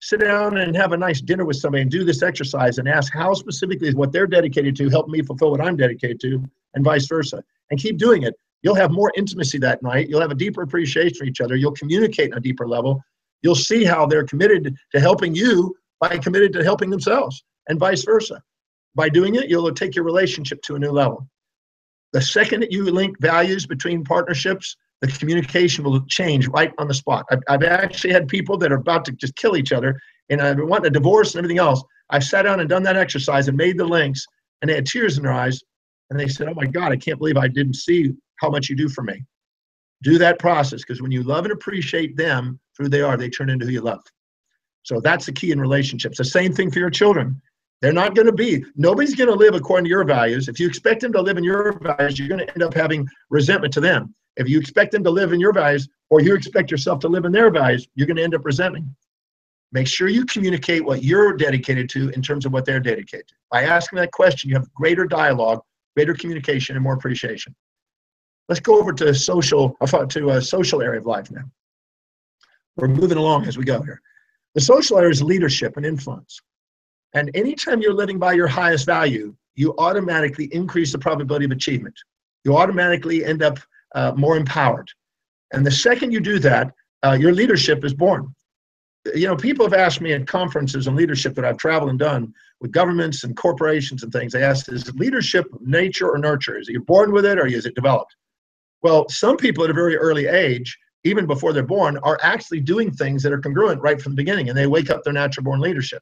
sit down and have a nice dinner with somebody and do this exercise and ask how specifically is what they're dedicated to help me fulfill what I'm dedicated to, and vice versa. And keep doing it. You'll have more intimacy that night. You'll have a deeper appreciation for each other. You'll communicate on a deeper level. You'll see how they're committed to helping you by committed to helping themselves, and vice versa. By doing it, you'll take your relationship to a new level. The second that you link values between partnerships, the communication will change right on the spot. I've, I've actually had people that are about to just kill each other and I want a divorce and everything else. I've sat down and done that exercise and made the links, and they had tears in their eyes. And they said, oh my God, I can't believe I didn't see how much you do for me. Do that process, because when you love and appreciate them for who they are, they turn into who you love. So that's the key in relationships. The same thing for your children. They're not going to be, nobody's going to live according to your values. If you expect them to live in your values, you're going to end up having resentment to them. If you expect them to live in your values, or you expect yourself to live in their values, you're going to end up resenting. Make sure you communicate what you're dedicated to in terms of what they're dedicated to. By asking that question, you have greater dialogue, greater communication, and more appreciation. Let's go over to social, to a social area of life now. We're moving along as we go here. The social area is leadership and influence. And anytime you're living by your highest value, you automatically increase the probability of achievement. You automatically end up uh, more empowered. And the second you do that, uh, your leadership is born. You know, people have asked me at conferences on leadership that I've traveled and done with governments and corporations and things, they ask, is leadership nature or nurture? Is it you're born with it or is it developed? Well, some people at a very early age, even before they're born, are actually doing things that are congruent right from the beginning, and they wake up their natural born leadership.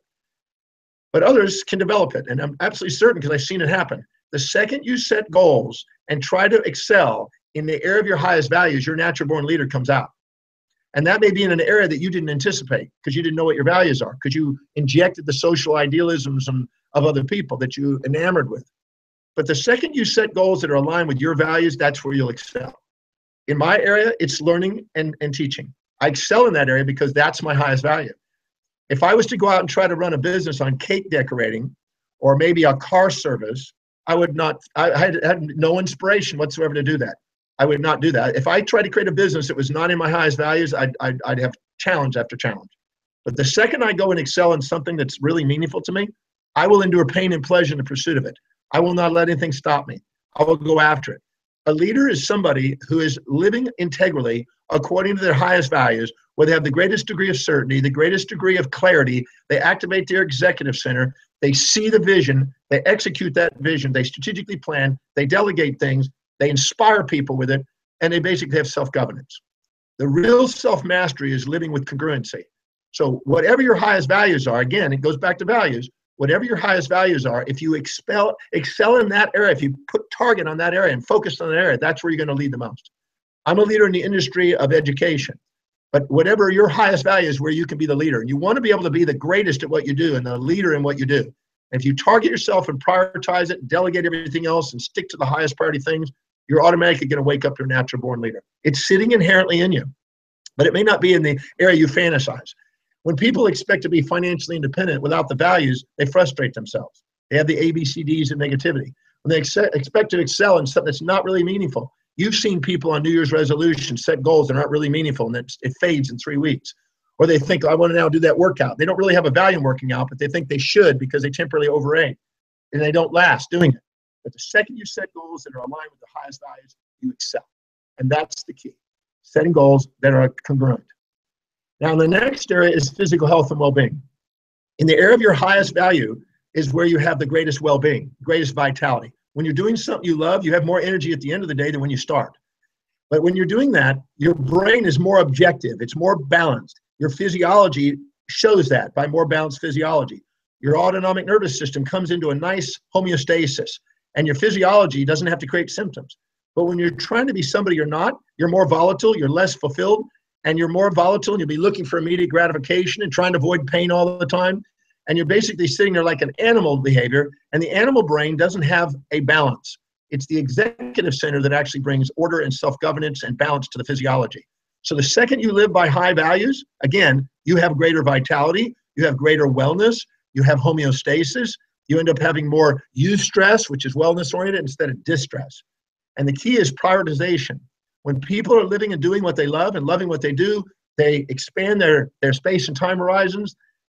But others can develop it, and I'm absolutely certain because I've seen it happen. The second you set goals and try to excel in the area of your highest values, your natural born leader comes out. And that may be in an area that you didn't anticipate because you didn't know what your values are, because you injected the social idealisms of other people that you enamored with. But the second you set goals that are aligned with your values, that's where you'll excel. In my area, it's learning and, and teaching. I excel in that area because that's my highest value. If I was to go out and try to run a business on cake decorating or maybe a car service, I would not, I had, had no inspiration whatsoever to do that. I would not do that. If I tried to create a business that was not in my highest values, I'd, I'd, I'd have challenge after challenge. But the second I go and excel in something that's really meaningful to me, I will endure pain and pleasure in the pursuit of it. I will not let anything stop me. I will go after it. A leader is somebody who is living integrally according to their highest values, where they have the greatest degree of certainty, the greatest degree of clarity. They activate their executive center. They see the vision. They execute that vision. They strategically plan. They delegate things. They inspire people with it. And they basically have self-governance. The real self-mastery is living with congruency. So whatever your highest values are, again, it goes back to values. Whatever your highest values are, if you expel, excel in that area, if you put target on that area and focus on that area, that's where you're going to lead the most. I'm a leader in the industry of education, but whatever your highest value is where you can be the leader. And you want to be able to be the greatest at what you do and the leader in what you do. And if you target yourself and prioritize it, delegate everything else and stick to the highest priority things, you're automatically going to wake up to a natural born leader. It's sitting inherently in you, but it may not be in the area you fantasize. When people expect to be financially independent without the values, they frustrate themselves. They have the A B C Ds of negativity. When they ex expect to excel in something that's not really meaningful, you've seen people on New Year's resolutions set goals that aren't really meaningful, and it, it fades in three weeks. Or they think, oh, I want to now do that workout. They don't really have a value in working out, but they think they should because they temporarily overate, and they don't last doing it. But the second you set goals that are aligned with the highest values, you excel. And that's the key, setting goals that are congruent. Now, the next area is physical health and well-being. In the area of your highest value is where you have the greatest well-being, greatest vitality. When you're doing something you love, you have more energy at the end of the day than when you start. But when you're doing that, your brain is more objective. It's more balanced. Your physiology shows that by more balanced physiology. Your autonomic nervous system comes into a nice homeostasis, and your physiology doesn't have to create symptoms. But when you're trying to be somebody you're not, you're more volatile, you're less fulfilled, and you're more volatile, and you'll be looking for immediate gratification and trying to avoid pain all the time. And you're basically sitting there like an animal behavior, and the animal brain doesn't have a balance. It's the executive center that actually brings order and self-governance and balance to the physiology. So the second you live by high values, again, you have greater vitality, you have greater wellness, you have homeostasis, you end up having more eustress, which is wellness-oriented, instead of distress. And the key is prioritization. When people are living and doing what they love and loving what they do, they expand their, their space and time horizons.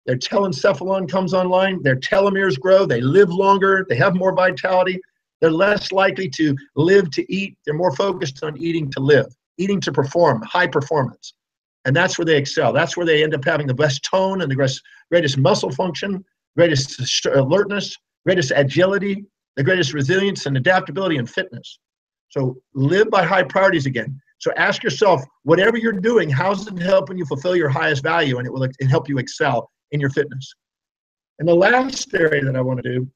their telencephalon comes online, their telomeres grow, they live longer, they have more vitality, they're less likely to live to eat, they're more focused on eating to live, eating to perform, high performance. And that's where they excel. That's where they end up having the best tone and the greatest, greatest muscle function, greatest alertness, greatest agility, the greatest resilience and adaptability and fitness. So live by high priorities again. So ask yourself, whatever you're doing, how's it helping you fulfill your highest value, and it will help you excel in your fitness. And the last area that I want to do,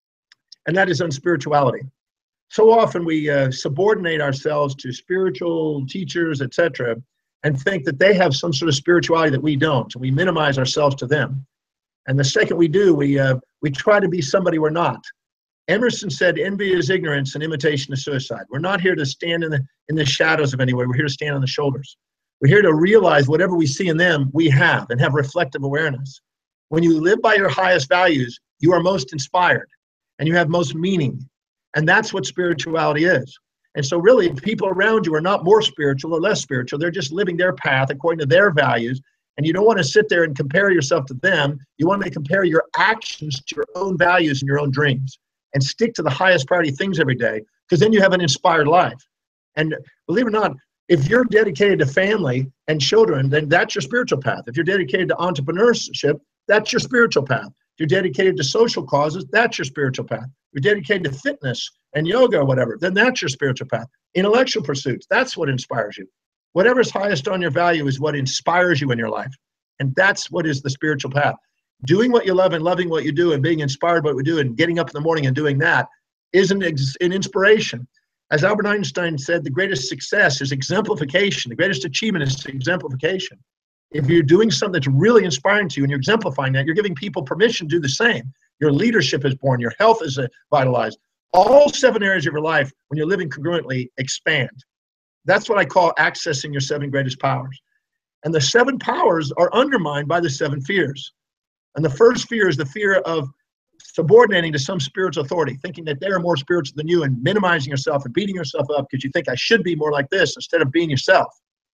and that is on spirituality. So often we uh, subordinate ourselves to spiritual teachers, et cetera, and think that they have some sort of spirituality that we don't. And we minimize ourselves to them. And the second we do, we uh, we try to be somebody we're not. Emerson said, envy is ignorance and imitation is suicide. We're not here to stand in the, in the shadows of anyone. We're here to stand on the shoulders. We're here to realize whatever we see in them, we have, and have reflective awareness. When you live by your highest values, you are most inspired and you have most meaning. And that's what spirituality is. And so really, people around you are not more spiritual or less spiritual. They're just living their path according to their values. And you don't want to sit there and compare yourself to them. You want to compare your actions to your own values and your own dreams. And stick to the highest priority things every day, because then you have an inspired life. And believe it or not, if you're dedicated to family and children, then that's your spiritual path. If you're dedicated to entrepreneurship, that's your spiritual path. If you're dedicated to social causes, that's your spiritual path. If you're dedicated to fitness and yoga or whatever, then that's your spiritual path. Intellectual pursuits, that's what inspires you. Whatever's highest on your value is what inspires you in your life. And that's what is the spiritual path. Doing what you love and loving what you do and being inspired by what we do and getting up in the morning and doing that is an, an inspiration. As Albert Einstein said, the greatest success is exemplification. The greatest achievement is exemplification. If you're doing something that's really inspiring to you and you're exemplifying that, you're giving people permission to do the same. Your leadership is born. Your health is vitalized. All seven areas of your life, when you're living congruently, expand. That's what I call accessing your seven greatest powers. And the seven powers are undermined by the seven fears. And the first fear is the fear of subordinating to some spiritual authority, thinking that they're more spiritual than you and minimizing yourself and beating yourself up because you think I should be more like this instead of being yourself.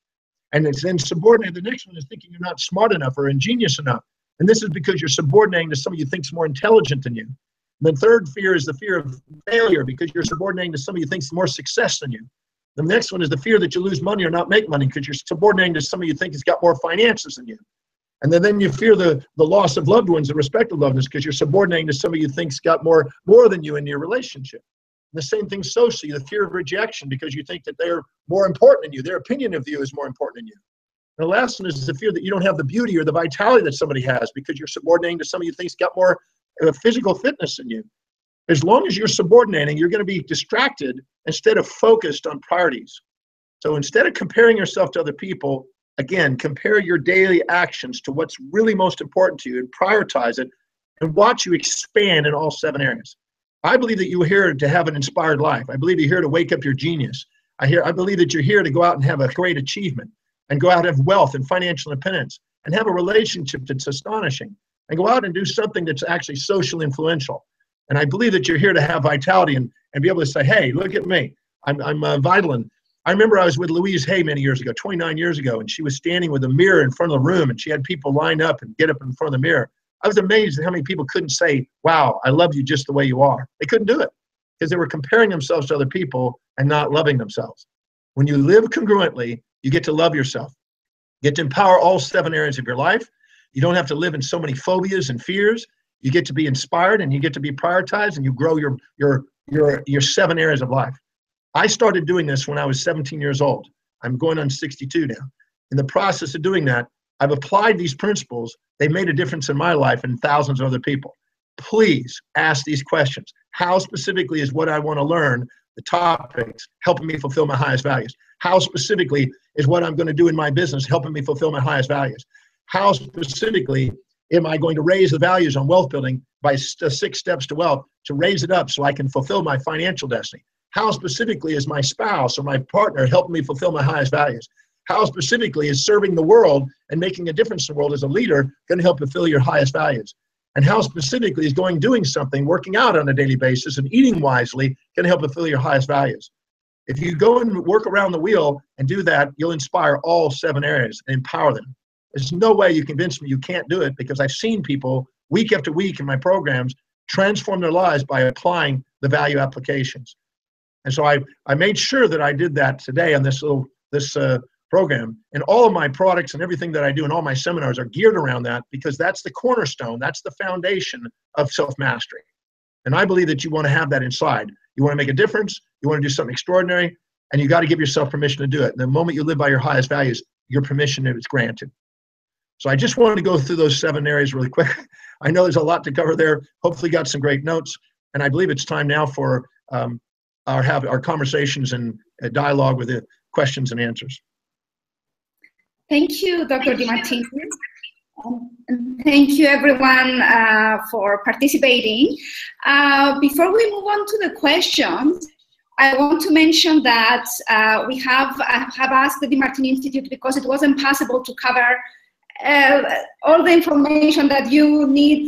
And it's then subordinating. The next one is thinking you're not smart enough or ingenious enough. And this is because you're subordinating to somebody you think is more intelligent than you. And the third fear is the fear of failure because you're subordinating to somebody you think is more success than you. The next one is the fear that you lose money or not make money because you're subordinating to somebody you think has got more finances than you. And then, then you fear the, the loss of loved ones and respect of loved ones because you're subordinating to somebody you think's got more, more than you in your relationship. And the same thing socially, the fear of rejection because you think that they're more important than you. Their opinion of you is more important than you. And the last one is the fear that you don't have the beauty or the vitality that somebody has because you're subordinating to somebody you think's got more uh, physical fitness than you. As long as you're subordinating, you're going to be distracted instead of focused on priorities. So instead of comparing yourself to other people, again, compare your daily actions to what's really most important to you and prioritize it and watch you expand in all seven areas. I believe that you're here to have an inspired life. I believe you're here to wake up your genius. I, hear, I believe that you're here to go out and have a great achievement and go out and have wealth and financial independence and have a relationship that's astonishing and go out and do something that's actually socially influential. And I believe that you're here to have vitality and, and be able to say, hey, look at me. I'm, I'm uh, vital. And I remember I was with Louise Hay many years ago, twenty-nine years ago, and she was standing with a mirror in front of the room, and she had people line up and get up in front of the mirror. I was amazed at how many people couldn't say, wow, I love you just the way you are. They couldn't do it because they were comparing themselves to other people and not loving themselves. When you live congruently, you get to love yourself. You get to empower all seven areas of your life. You don't have to live in so many phobias and fears. You get to be inspired and you get to be prioritized and you grow your, your, your, your seven areas of life. I started doing this when I was seventeen years old. I'm going on sixty-two now. In the process of doing that, I've applied these principles. They made a difference in my life and thousands of other people. Please ask these questions. How specifically is what I want to learn, the topics, helping me fulfill my highest values? How specifically is what I'm going to do in my business helping me fulfill my highest values? How specifically am I going to raise the values on wealth building by six steps to wealth to raise it up so I can fulfill my financial destiny? How specifically is my spouse or my partner helping me fulfill my highest values? How specifically is serving the world and making a difference in the world as a leader going to help fulfill your highest values? And how specifically is going doing something, working out on a daily basis and eating wisely going to help fulfill your highest values? If you go and work around the wheel and do that, you'll inspire all seven areas and empower them. There's no way you convince me you can't do it, because I've seen people week after week in my programs transform their lives by applying the value applications. And so I, I made sure that I did that today on this little this uh, program. And all of my products and everything that I do and all my seminars are geared around that, because that's the cornerstone, that's the foundation of self-mastery. And I believe that you want to have that inside. You want to make a difference, you want to do something extraordinary, and you got to give yourself permission to do it. And the moment you live by your highest values, your permission is granted. So I just wanted to go through those seven areas really quick. I know there's a lot to cover there. Hopefully got some great notes. And I believe it's time now for um, our, have our conversations and a dialogue with the questions and answers. Thank you, Doctor Demartini. Um, thank you, everyone, uh, for participating. Uh, before we move on to the questions, I want to mention that uh, we have, uh, have asked the Demartini Institute, because it wasn't possible to cover uh, all the information that you need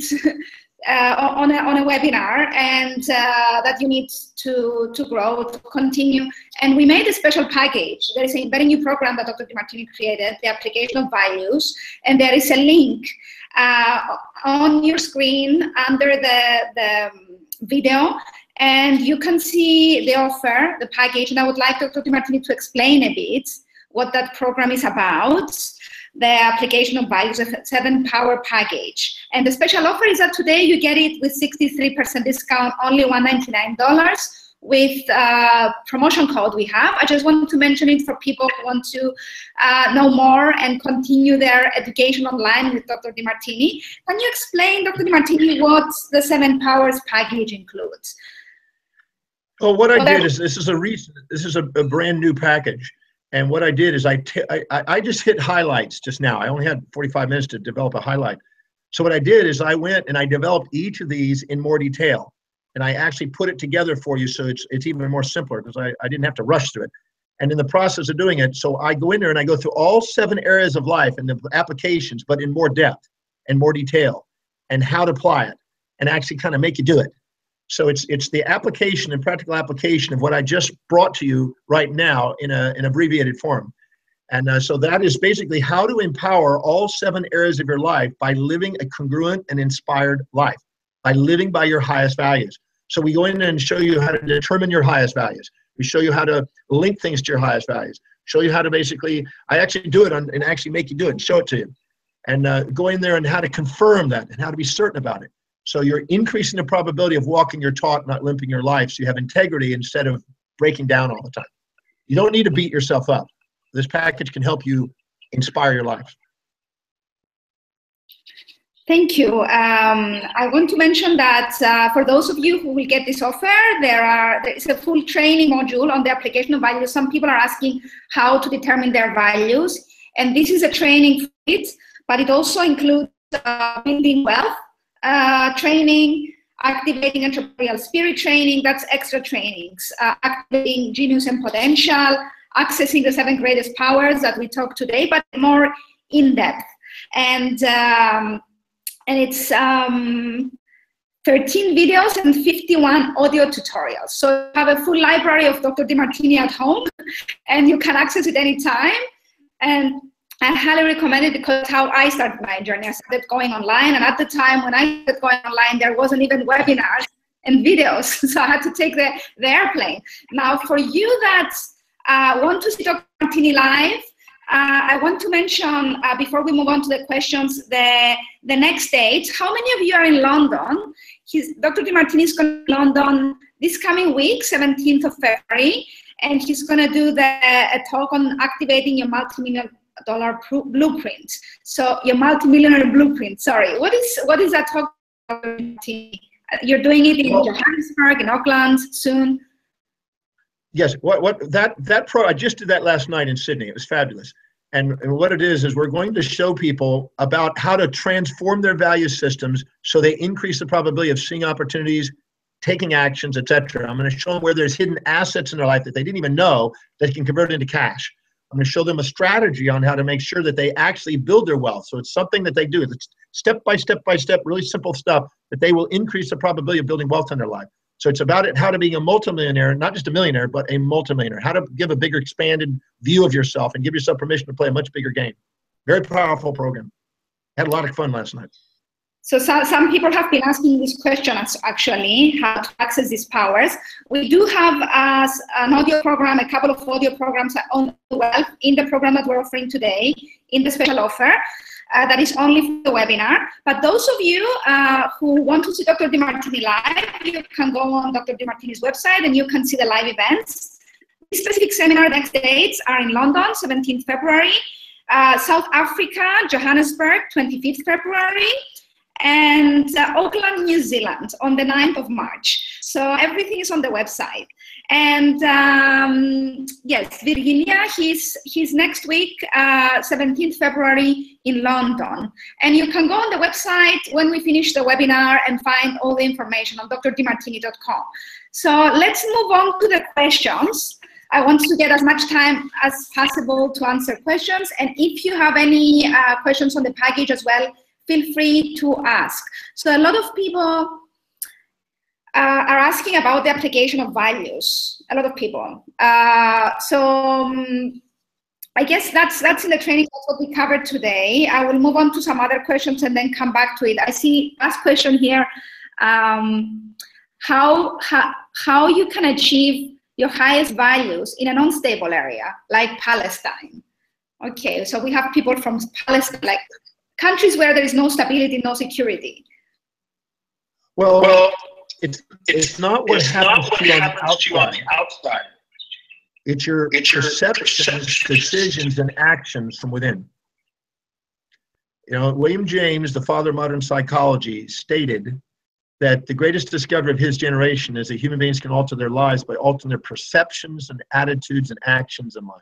uh, on, a, on a webinar, and uh, that you need to, to grow, to continue. And we made a special package. There is a very new program that Doctor Demartini created, the application of values, and there is a link uh, on your screen under the, the video, and you can see the offer, the package, and I would like Doctor Demartini to explain a bit what that program is about. The application of values, a seven power package. And the special offer is that today you get it with sixty-three percent discount, only one hundred ninety-nine dollars, with uh, promotion code we have. I just want to mention it for people who want to uh, know more and continue their education online with Doctor Demartini. Can you explain, Doctor Demartini, what the seven powers package includes? Well, what I so did is, this is a recent, this is a, a brand new package. And what I did is I, t I, I just hit highlights just now. I only had forty-five minutes to develop a highlight. So what I did is I went and I developed each of these in more detail. And I actually put it together for you, so it's, it's even more simpler, because I, I didn't have to rush through it. And in the process of doing it, so I go in there and I go through all seven areas of life and the applications, but in more depth and more detail, and how to apply it, and actually kind of make you do it. So it's it's the application and practical application of what I just brought to you right now in a an abbreviated form. And uh, so that is basically how to empower all seven areas of your life by living a congruent and inspired life, by living by your highest values. So we go in and show you how to determine your highest values. We show you how to link things to your highest values. Show you how to basically, I actually do it on, and actually make you do it and show it to you. And uh, go in there and how to confirm that and how to be certain about it. So you're increasing the probability of walking your talk, not limping your life. So you have integrity instead of breaking down all the time. You don't need to beat yourself up. This package can help you inspire your life. Thank you. Um, I want to mention that uh, for those of you who will get this offer, there are there is a full training module on the application of values. Some people are asking how to determine their values, and this is a training for it, but it also includes uh, building wealth Uh, training, activating entrepreneurial spirit training, that's extra trainings, uh, activating genius and potential, accessing the seven greatest powers that we talked today, but more in depth. And, um, and it's um, thirteen videos and fifty-one audio tutorials. So you have a full library of Doctor Demartini at home, and you can access it anytime. And I highly recommend it, because how I started my journey. I started going online, and at the time when I started going online, there wasn't even webinars and videos, so I had to take the, the airplane. Now, for you that uh, want to see Doctor Demartini live, uh, I want to mention, uh, before we move on to the questions, the, the next date. How many of you are in London? He's, Doctor Demartini is going to London this coming week, seventeenth of February, and he's going to do the, a talk on activating your multi-million dollar blueprint. So your multi-millionaire blueprint, sorry. What is what is that talk about? You're doing it in well, Johannesburg, in Auckland soon? Yes, what what that that pro I just did that last night in Sydney. It was fabulous. And, and what it is is we're going to show people about how to transform their value systems so they increase the probability of seeing opportunities, taking actions, et cetera. I'm going to show them where there's hidden assets in their life that they didn't even know that can convert into cash. I'm going to show them a strategy on how to make sure that they actually build their wealth. So it's something that they do. It's step by step by step, really simple stuff that they will increase the probability of building wealth in their life. So it's about it, how to be a multimillionaire, not just a millionaire, but a multimillionaire. How to give a bigger expanded view of yourself and give yourself permission to play a much bigger game. Very powerful program. Had a lot of fun last night. So some, some people have been asking this question actually, how to access these powers. We do have as an audio program, a couple of audio programs on the web in the program that we're offering today, in the special offer, uh, that is only for the webinar. But those of you uh, who want to see Doctor Demartini live, you can go on Doctor Demartini's website and you can see the live events. This specific seminar next dates are in London, seventeenth February, uh, South Africa, Johannesburg, twenty-fifth February, and uh, Auckland, New Zealand on the ninth of March. So everything is on the website. And um, yes, Virginia, he's, he's next week, uh, seventeenth February in London. And you can go on the website when we finish the webinar and find all the information on d r demartini dot com. So let's move on to the questions. I want to get as much time as possible to answer questions. And if you have any uh, questions on the package as well, feel free to ask. So a lot of people uh, are asking about the application of values. A lot of people. Uh, so um, I guess that's that's in the training. That's what we covered today. I will move on to some other questions and then come back to it. I see last question here. Um, how, how, how you can achieve your highest values in an unstable area like Palestine. Okay, so we have people from Palestine, like countries where there is no stability, no security. Well, well it's, it's not what it's happens, not what to, you happens to you on the outside. It's your It's your perceptions, perceptions, decisions, and actions from within. You know, William James, the father of modern psychology, stated that the greatest discovery of his generation is that human beings can alter their lives by altering their perceptions and attitudes and actions in life.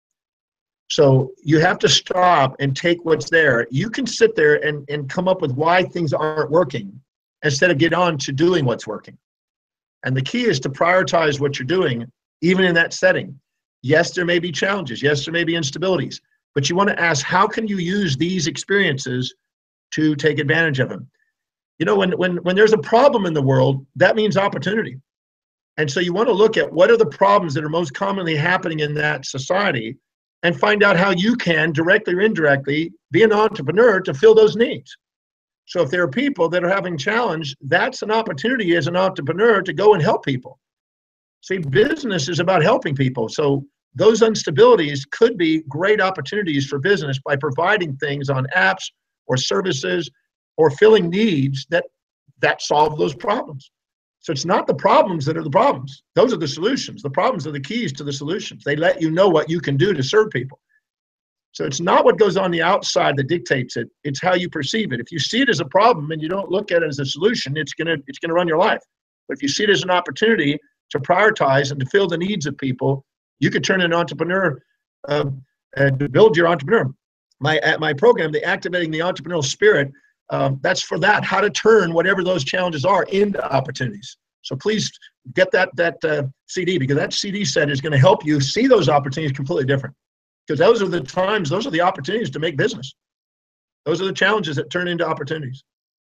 So you have to stop and take what's there. You can sit there and, and come up with why things aren't working instead of get on to doing what's working. And the key is to prioritize what you're doing, even in that setting. Yes, there may be challenges. Yes, there may be instabilities. But you want to ask, how can you use these experiences to take advantage of them? You know, when, when, when there's a problem in the world, that means opportunity. And so you want to look at what are the problems that are most commonly happening in that society and find out how you can, directly or indirectly, be an entrepreneur to fill those needs. So if there are people that are having challenge, that's an opportunity as an entrepreneur to go and help people. See, business is about helping people. So those instabilities could be great opportunities for business by providing things on apps or services or filling needs that, that solve those problems. So it's not the problems that are the problems. Those are the solutions. The problems are the keys to the solutions. They let you know what you can do to serve people. So it's not what goes on the outside that dictates it. It's how you perceive it. If you see it as a problem and you don't look at it as a solution, it's gonna, it's gonna run your life. But if you see it as an opportunity to prioritize and to fill the needs of people, you could turn an entrepreneur um, and build your entrepreneur. My, at my program, the Activating the Entrepreneurial Spirit, Um, that's for that, how to turn whatever those challenges are into opportunities. So please get that, that uh, C D, because that C D set is going to help you see those opportunities completely different. Because those are the times, those are the opportunities to make business. Those are the challenges that turn into opportunities.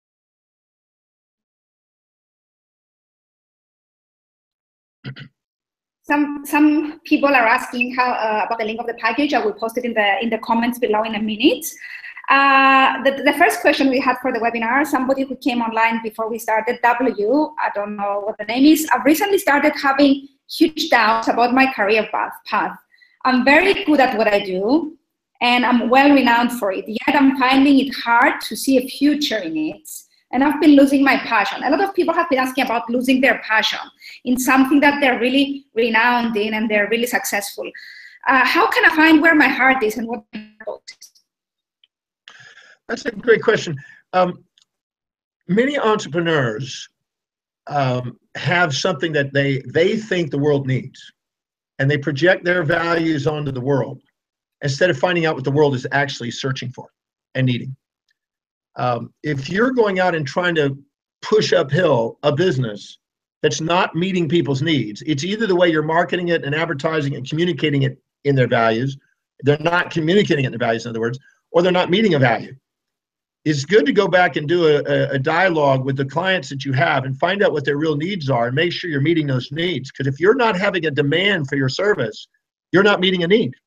Some, some people are asking how, uh, about the link of the package. I will post it in the, in the comments below in a minute. Uh, the, the first question we had for the webinar, somebody who came online before we started, W, I don't know what the name is, I've recently started having huge doubts about my career path. path. I'm very good at what I do, and I'm well renowned for it, yet I'm finding it hard to see a future in it, and I've been losing my passion. A lot of people have been asking about losing their passion in something that they're really renowned in and they're really successful. Uh, how can I find where my heart is and what my heart is? That's a great question. Um, many entrepreneurs um, have something that they, they think the world needs, and they project their values onto the world instead of finding out what the world is actually searching for and needing. Um, if you're going out and trying to push uphill a business that's not meeting people's needs, it's either the way you're marketing it and advertising and communicating it in their values, they're not communicating it in their values, in other words, or they're not meeting a value. It's good to go back and do a, a dialogue with the clients that you have and find out what their real needs are and make sure you're meeting those needs. Because if you're not having a demand for your service, you're not meeting a need.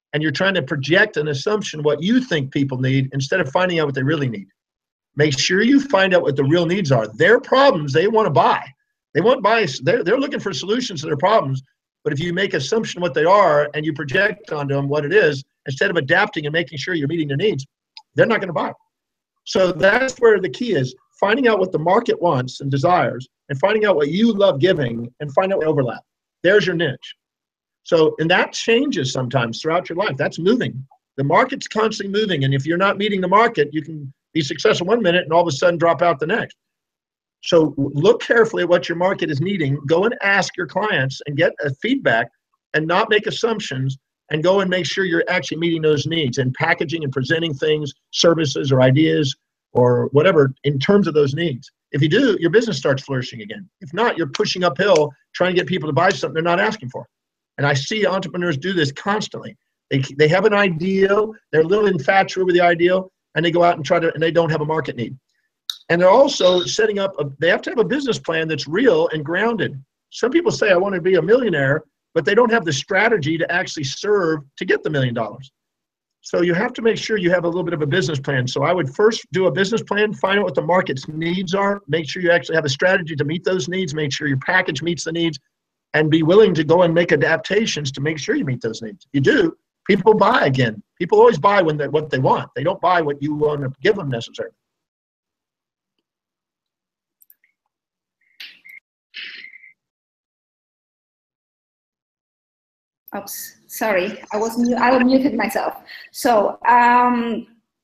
and you're trying to project an assumption what you think people need instead of finding out what they really need. Make sure you find out what the real needs are. Their problems, they want to buy. They want buy. They're, they're looking for solutions to their problems. But if you make assumption what they are and you project onto them what it is, instead of adapting and making sure you're meeting their needs, they're not going to buy. So that's where the key is, finding out what the market wants and desires, and finding out what you love giving, and find out what overlap. There's your niche. So, and that changes sometimes throughout your life. That's moving. The market's constantly moving. And if you're not meeting the market, you can be successful one minute and all of a sudden drop out the next. So look carefully at what your market is needing. Go and ask your clients and get a feedback, and not make assumptions, and go and make sure you're actually meeting those needs and packaging and presenting things, services or ideas or whatever in terms of those needs. If you do, your business starts flourishing again. If not, you're pushing uphill trying to get people to buy something they're not asking for. And I see entrepreneurs do this constantly. They, they have an ideal, they're a little infatuated with the ideal, and they go out and try to, and they don't have a market need. And they're also setting up, a, they have to have a business plan that's real and grounded. Some people say, I want to be a millionaire, but they don't have the strategy to actually serve to get the million dollars. So you have to make sure you have a little bit of a business plan. So I would first do a business plan, find out what the market's needs are, make sure you actually have a strategy to meet those needs, make sure your package meets the needs, and be willing to go and make adaptations to make sure you meet those needs. If you do, people buy again. People always buy when they, what they want. They don't buy what you want to give them necessarily. Oops, sorry, I was mu I muted myself. So, um,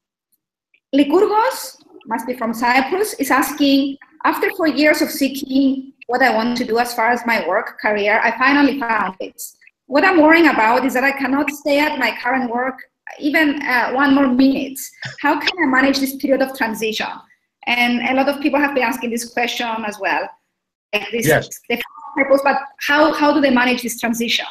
Lycurgos, must be from Cyprus, is asking, after four years of seeking what I want to do as far as my work career, I finally found it. What I'm worrying about is that I cannot stay at my current work even uh, one more minute. How can I manage this period of transition? And a lot of people have been asking this question as well. Like this, yes. They purpose, but how, how do they manage this transition?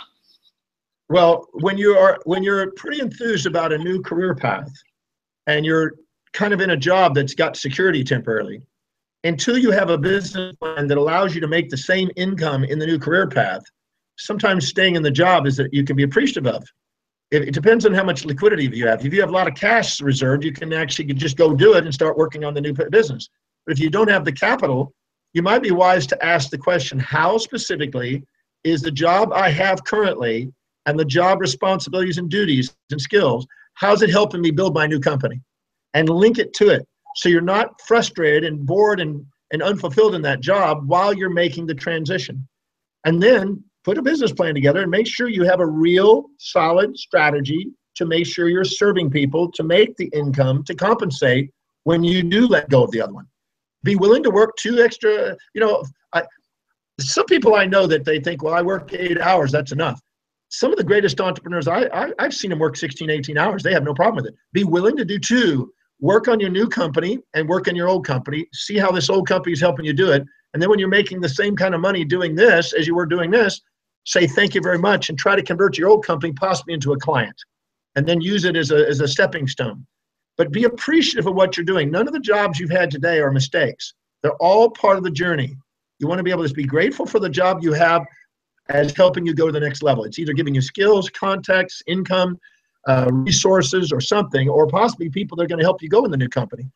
Well, when you are when you're pretty enthused about a new career path, and you're kind of in a job that's got security temporarily, until you have a business plan that allows you to make the same income in the new career path, sometimes staying in the job is that you can be appreciative of. It, it depends on how much liquidity you have. If you have a lot of cash reserved, you can actually just go do it and start working on the new business. But if you don't have the capital, you might be wise to ask the question, how specifically is the job I have currently and the job responsibilities and duties and skills, how's it helping me build my new company? And link it to it. So you're not frustrated and bored and, and unfulfilled in that job while you're making the transition. And then put a business plan together and make sure you have a real solid strategy to make sure you're serving people to make the income to compensate when you do let go of the other one. Be willing to work two extra, you know, I, some people I know that they think, well, I work eight hours, that's enough. Some of the greatest entrepreneurs, I, I, I've seen them work sixteen, eighteen hours. They have no problem with it. Be willing to do two. Work on your new company and work on your old company. See how this old company is helping you do it. And then when you're making the same kind of money doing this as you were doing this, say thank you very much and try to convert your old company possibly into a client. And then use it as a, as a stepping stone. But be appreciative of what you're doing. None of the jobs you've had today are mistakes. They're all part of the journey. You want to be able to be grateful for the job you have as helping you go to the next level. It's either giving you skills, contacts, income, uh, resources, or something, or possibly people that are going to help you go in the new company.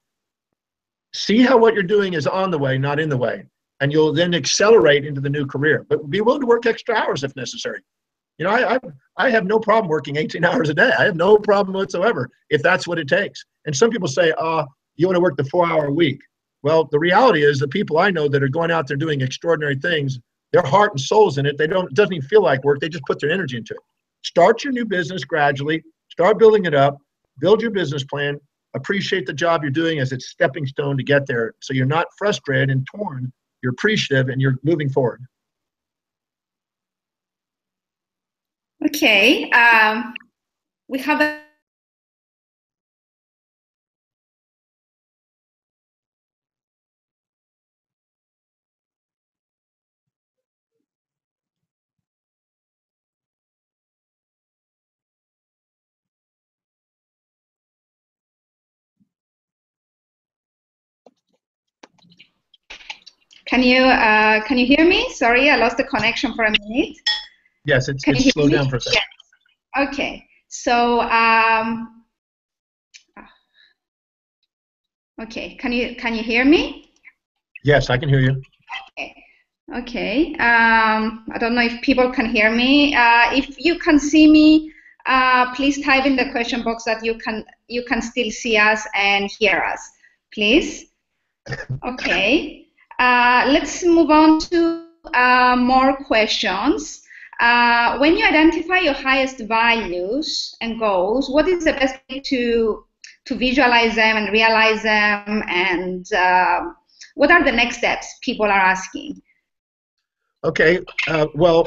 See how what you're doing is on the way, not in the way, and you'll then accelerate into the new career. But be willing to work extra hours if necessary. You know, I, I, I have no problem working eighteen hours a day. I have no problem whatsoever if that's what it takes. And some people say, uh, you want to work the four-hour week. Well, the reality is the people I know that are going out there doing extraordinary things, their heart and soul's in it. They don't, it doesn't even feel like work. They just put their energy into it. Start your new business gradually. Start building it up. Build your business plan. Appreciate the job you're doing as it's stepping stone to get there. So you're not frustrated and torn. You're appreciative and you're moving forward. Okay. Um, we have a Can you uh, can you hear me? Sorry, I lost the connection for a minute. Yes, it's, Can it's you slowed hear down me? for a second. Yes. Okay. So, um, okay, can you can you hear me? Yes, I can hear you. Okay. Okay. Um, I don't know if people can hear me. Uh, if you can see me, uh, please type in the question box that you can you can still see us and hear us, please. Okay. Uh, let's move on to uh, more questions. Uh, when you identify your highest values and goals, what is the best way to to visualize them and realize them, and uh, what are the next steps people are asking? Okay, uh, well,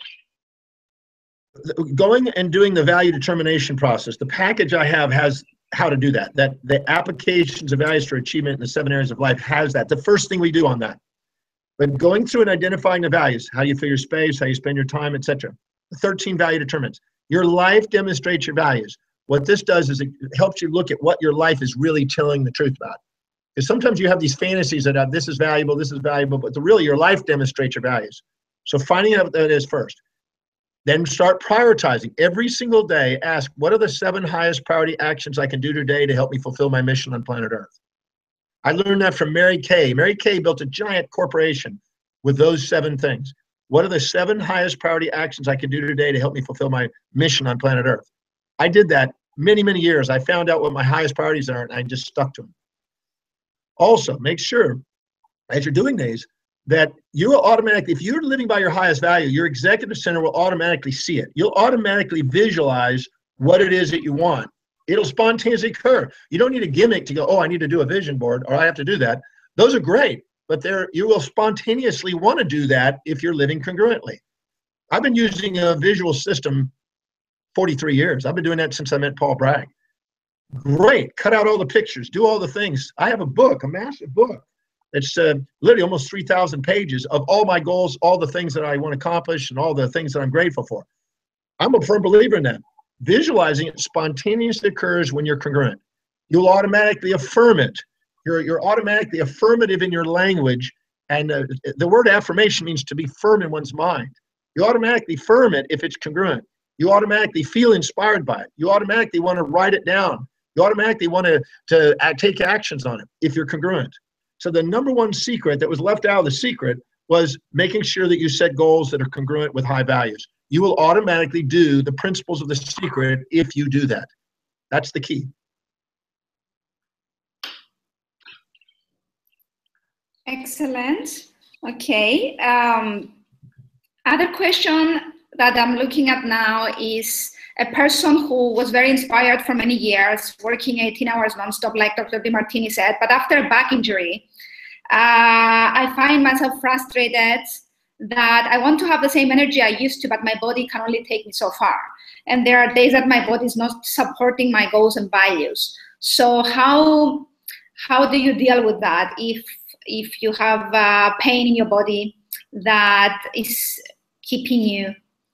going and doing the value determination process, the package I have has how to do that. That the applications of values for achievement in the seven areas of life has that. The first thing we do on that. But going through and identifying the values, how you fill your space, how you spend your time, et cetera. The thirteen value determinants. Your life demonstrates your values. What this does is it helps you look at what your life is really telling the truth about. Because sometimes you have these fantasies that uh, this is valuable, this is valuable, but the, really your life demonstrates your values. So finding out what that is first. Then start prioritizing. Every single day, ask, what are the seven highest priority actions I can do today to help me fulfill my mission on planet Earth? I learned that from Mary Kay. Mary Kay built a giant corporation with those seven things. What are the seven highest priority actions I can do today to help me fulfill my mission on planet Earth? I did that many, many years. I found out what my highest priorities are, and I just stuck to them. Also, make sure, as you're doing these, that you will automatically, if you're living by your highest value, your executive center will automatically see it. You'll automatically visualize what it is that you want. It'll spontaneously occur. You don't need a gimmick to go, oh, I need to do a vision board, or I have to do that. Those are great, but they're, you will spontaneously want to do that if you're living congruently. I've been using a visual system forty-three years. I've been doing that since I met Paul Bragg. Great. Cut out all the pictures. Do all the things. I have a book, a massive book. It's uh, literally almost three thousand pages of all my goals, all the things that I want to accomplish, and all the things that I'm grateful for. I'm a firm believer in that. Visualizing it spontaneously occurs when you're congruent. You'll automatically affirm it. You're, you're automatically affirmative in your language. And uh, the word affirmation means to be firm in one's mind. You automatically firm it if it's congruent. You automatically feel inspired by it. You automatically want to write it down. You automatically want to, to take actions on it if you're congruent. So the number one secret that was left out of the secret was making sure that you set goals that are congruent with high values. You will automatically do the principles of the secret if you do that. That's the key. Excellent. Okay. Um, other question that I'm looking at now is a person who was very inspired for many years, working eighteen hours nonstop, like Doctor Demartini said, but after a back injury, uh, I find myself frustrated that I want to have the same energy I used to, but my body can only take me so far. And there are days that my body is not supporting my goals and values. So how how do you deal with that if if you have uh, pain in your body that is keeping you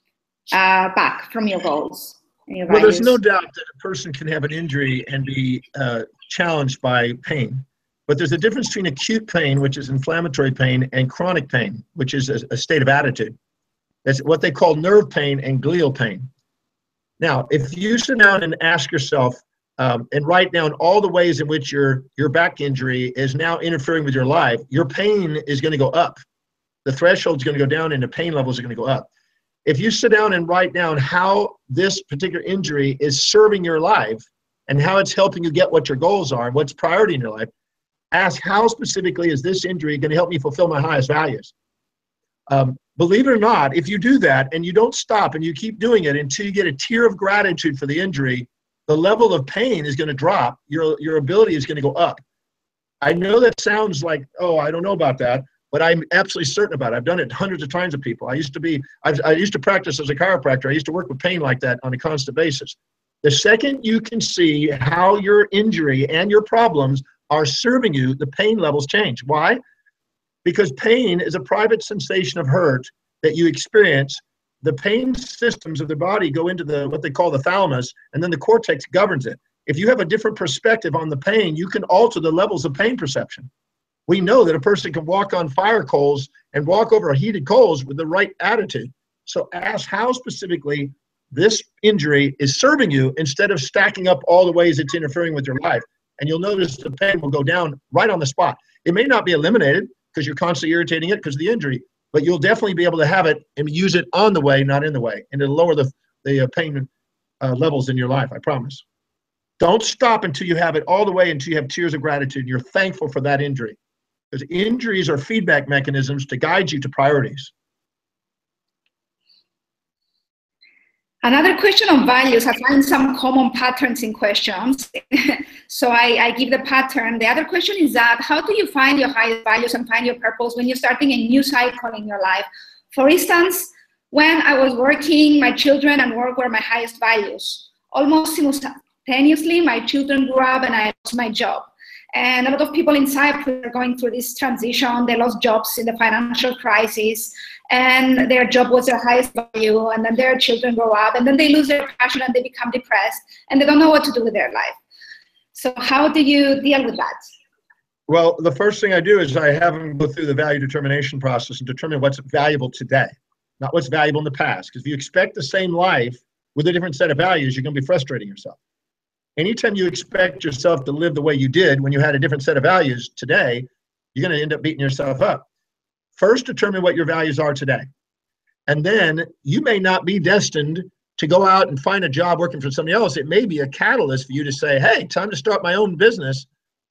uh, back from your goals and your Well, values? there's no doubt that a person can have an injury and be uh, challenged by pain. But there's a difference between acute pain, which is inflammatory pain, and chronic pain, which is a, a state of attitude. That's what they call nerve pain and glial pain. Now, if you sit down and ask yourself um, and write down all the ways in which your, your back injury is now interfering with your life, your pain is going to go up. The threshold is going to go down and the pain levels are going to go up. If you sit down and write down how this particular injury is serving your life and how it's helping you get what your goals are and what's priority in your life, ask how specifically is this injury going to help me fulfill my highest values? Um, believe it or not, if you do that and you don't stop and you keep doing it until you get a tear of gratitude for the injury, the level of pain is going to drop. Your, your ability is going to go up. I know that sounds like, oh, I don't know about that, but I'm absolutely certain about it. I've done it hundreds of times with people. I used to be, I've, I used to practice as a chiropractor. I used to work with pain like that on a constant basis. The second you can see how your injury and your problems are serving you, the pain levels change. Why? Because pain is a private sensation of hurt that you experience. The pain systems of the body go into the what they call the thalamus, and then the cortex governs it. If you have a different perspective on the pain, you can alter the levels of pain perception. We know that a person can walk on fire coals and walk over heated coals with the right attitude. So ask how specifically this injury is serving you instead of stacking up all the ways it's interfering with your life. And you'll notice the pain will go down right on the spot. It may not be eliminated because you're constantly irritating it because of the injury, but you'll definitely be able to have it and use it on the way, not in the way, and it'll lower the, the uh, pain uh, levels in your life, I promise. Don't stop until you have it all the way, until you have tears of gratitude. You're thankful for that injury, because injuries are feedback mechanisms to guide you to priorities. Another question on values. I find some common patterns in questions. So I, I give the pattern. The other question is that, how do you find your highest values and find your purpose when you're starting a new cycle in your life? For instance, when I was working, my children and work were my highest values. Almost simultaneously, my children grew up and I lost my job. And a lot of people in Cyprus are going through this transition. They lost jobs in the financial crisis, and their job was their highest value, and then their children grow up, and then they lose their passion and they become depressed, and they don't know what to do with their life. So how do you deal with that? Well, the first thing I do is I have them go through the value determination process and determine what's valuable today, not what's valuable in the past. Because if you expect the same life with a different set of values, you're going to be frustrating yourself. Anytime you expect yourself to live the way you did when you had a different set of values today, you're going to end up beating yourself up. First, determine what your values are today. And then you may not be destined to go out and find a job working for somebody else. It may be a catalyst for you to say, hey, time to start my own business.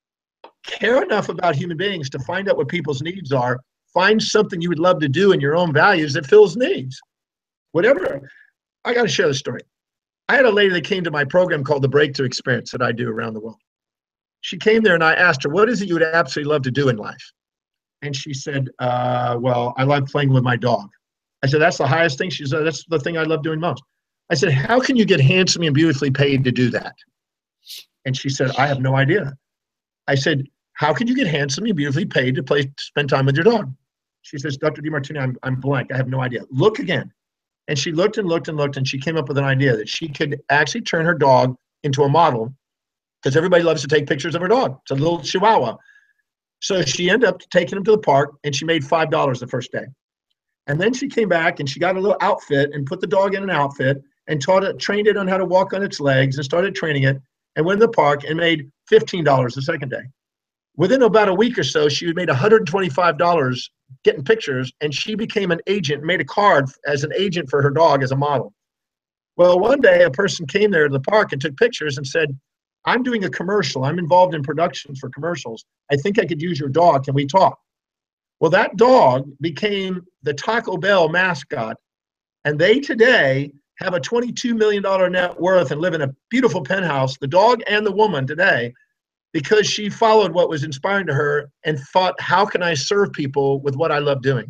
Care enough about human beings to find out what people's needs are. Find something you would love to do in your own values that fills needs. Whatever. I got to share the story. I had a lady that came to my program called the Breakthrough Experience that I do around the world. She came there and I asked her, what is it you would absolutely love to do in life? And she said, uh, well, I love playing with my dog. I said, that's the highest thing? She said, that's the thing I love doing most. I said, how can you get handsomely and beautifully paid to do that? And she said, I have no idea. I said, how can you get handsomely and beautifully paid to play, to spend time with your dog? She says, Doctor Demartini, I'm, I'm blank. I have no idea. Look again. And she looked and looked and looked, and she came up with an idea that she could actually turn her dog into a model, because everybody loves to take pictures of her dog. It's a little Chihuahua. So she ended up taking him to the park, and she made five dollars the first day. And then she came back, and she got a little outfit and put the dog in an outfit and taught it, trained it on how to walk on its legs and started training it, and went to the park and made fifteen dollars the second day. Within about a week or so, she had made one hundred twenty-five dollars getting pictures, and she became an agent, made a card as an agent for her dog as a model. Well, one day a person came there to the park and took pictures and said, I'm doing a commercial. I'm involved in productions for commercials. I think I could use your dog. Can we talk? Well, that dog became the Taco Bell mascot, and they today have a twenty-two million dollars net worth and live in a beautiful penthouse, the dog and the woman today, because she followed what was inspiring to her and thought, how can I serve people with what I love doing?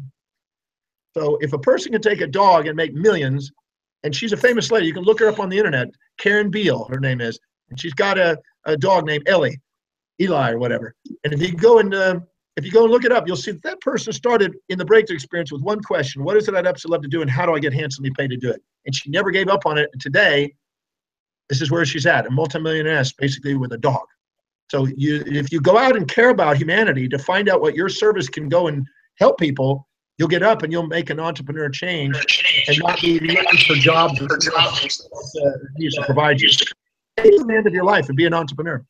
So if a person can take a dog and make millions, and she's a famous lady, you can look her up on the internet, Karen Beale, her name is, and she's got a, a dog named Ellie, Eli or whatever. And if you go and uh, if you go and look it up, you'll see that, that person started in the Breakthrough Experience with one question: what is it I'd absolutely love to do, and how do I get handsomely paid to do it? And she never gave up on it. And today, this is where she's at, a multimillionaire, basically with a dog. So you, if you go out and care about humanity to find out what your service can go and help people, you'll get up and you'll make an entrepreneur change and not be looking for jobs that uh, needs to provide you. Take the end of your life and be an entrepreneur.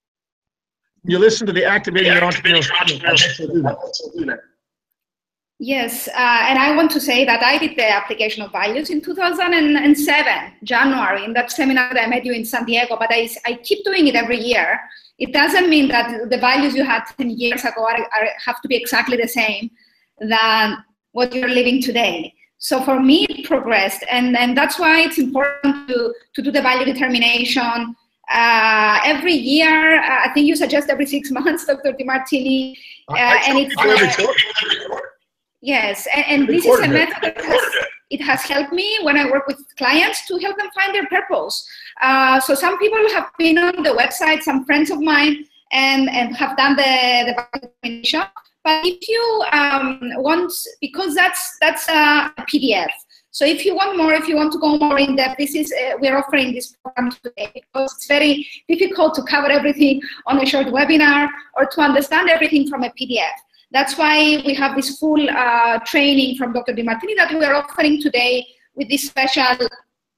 You listen to the Activating Your Entrepreneurial. Yes, uh, and I want to say that I did the application of values in two thousand seven, January, in that seminar that I met you in San Diego, but I, I keep doing it every year. It doesn't mean that the values you had ten years ago are, are, have to be exactly the same than what you're living today. So for me, it progressed, and, and that's why it's important to, to do the value determination uh, every year. Uh, I think you suggest every six months, Doctor Demartini. Uh, and it's uh, yes, and, and this is a method that has, it has helped me when I work with clients to help them find their purpose. Uh, so some people have been on the website, some friends of mine, and, and have done the, the determination. But if you um, want, because that's that's a P D F. So if you want more, if you want to go more in depth, this is uh, we're offering this program today because it's very difficult to cover everything on a short webinar or to understand everything from a P D F. That's why we have this full uh, training from Doctor Demartini that we are offering today with this special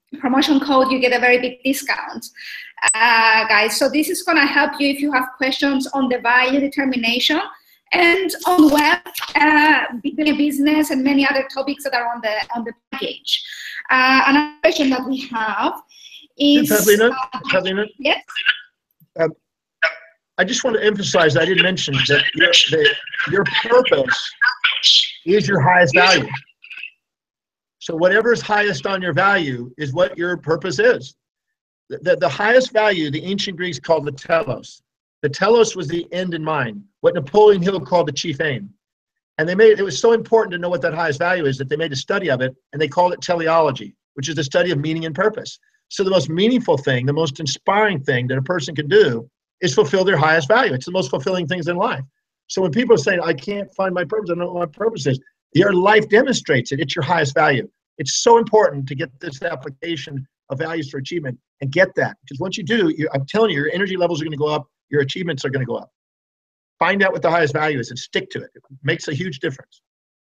promotion code, you get a very big discount, uh, guys. So this is gonna help you if you have questions on the value determination and on wealth, uh, building a business, and many other topics that are on the on the package. Uh, another question that we have is Pavlina, uh, Pavlina? Yes. Um, I just want to emphasize, I didn't mention that your, that your purpose is your highest value. So whatever is highest on your value is what your purpose is. The, the, the highest value, the ancient Greeks called the telos. The telos was the end in mind, what Napoleon Hill called the chief aim. And they made it was so important to know what that highest value is that they made a study of it, and they called it teleology, which is the study of meaning and purpose. So the most meaningful thing, the most inspiring thing that a person can do is fulfill their highest value. It's the most fulfilling things in life. So when people are saying, I can't find my purpose, I don't know what my purpose is, your life demonstrates it. It's your highest value. It's so important to get this application of values for achievement and get that. Because once you do, you, I'm telling you, your energy levels are going to go up, your achievements are going to go up. Find out what the highest value is and stick to it. It makes a huge difference.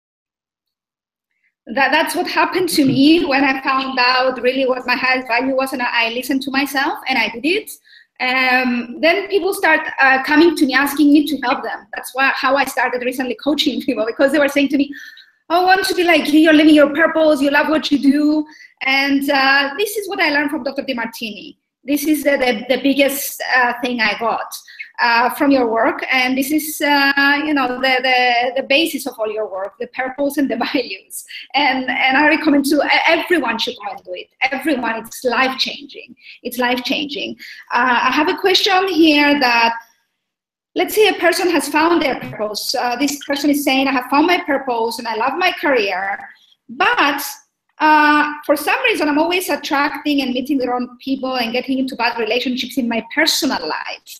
That, that's what happened to me when I found out really what my highest value was, and I, I listened to myself and I did it. Um, then people start uh, coming to me asking me to help them. That's why, how I started recently coaching people, because they were saying to me, oh, I want to be like you, you're living your purpose, you love what you do. And uh, this is what I learned from Doctor Demartini. This is the, the, the biggest uh, thing I got uh, from your work. And this is, uh, you know, the, the, the basis of all your work, the purpose and the values. And, and I recommend to everyone should go and do it. Everyone, it's life-changing. It's life-changing. Uh, I have a question here that, let's say a person has found their purpose. Uh, this person is saying, I have found my purpose and I love my career, but uh, for some reason, I'm always attracting and meeting the wrong people and getting into bad relationships in my personal life.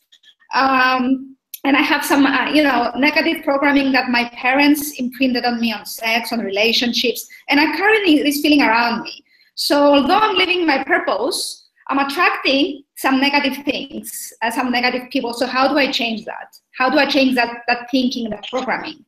Um, and I have some, uh, you know, negative programming that my parents imprinted on me on sex, on relationships, and I carry this feeling around me. So although I'm living my purpose, I'm attracting some negative things, uh, some negative people. So how do I change that? How do I change that, that thinking, that programming?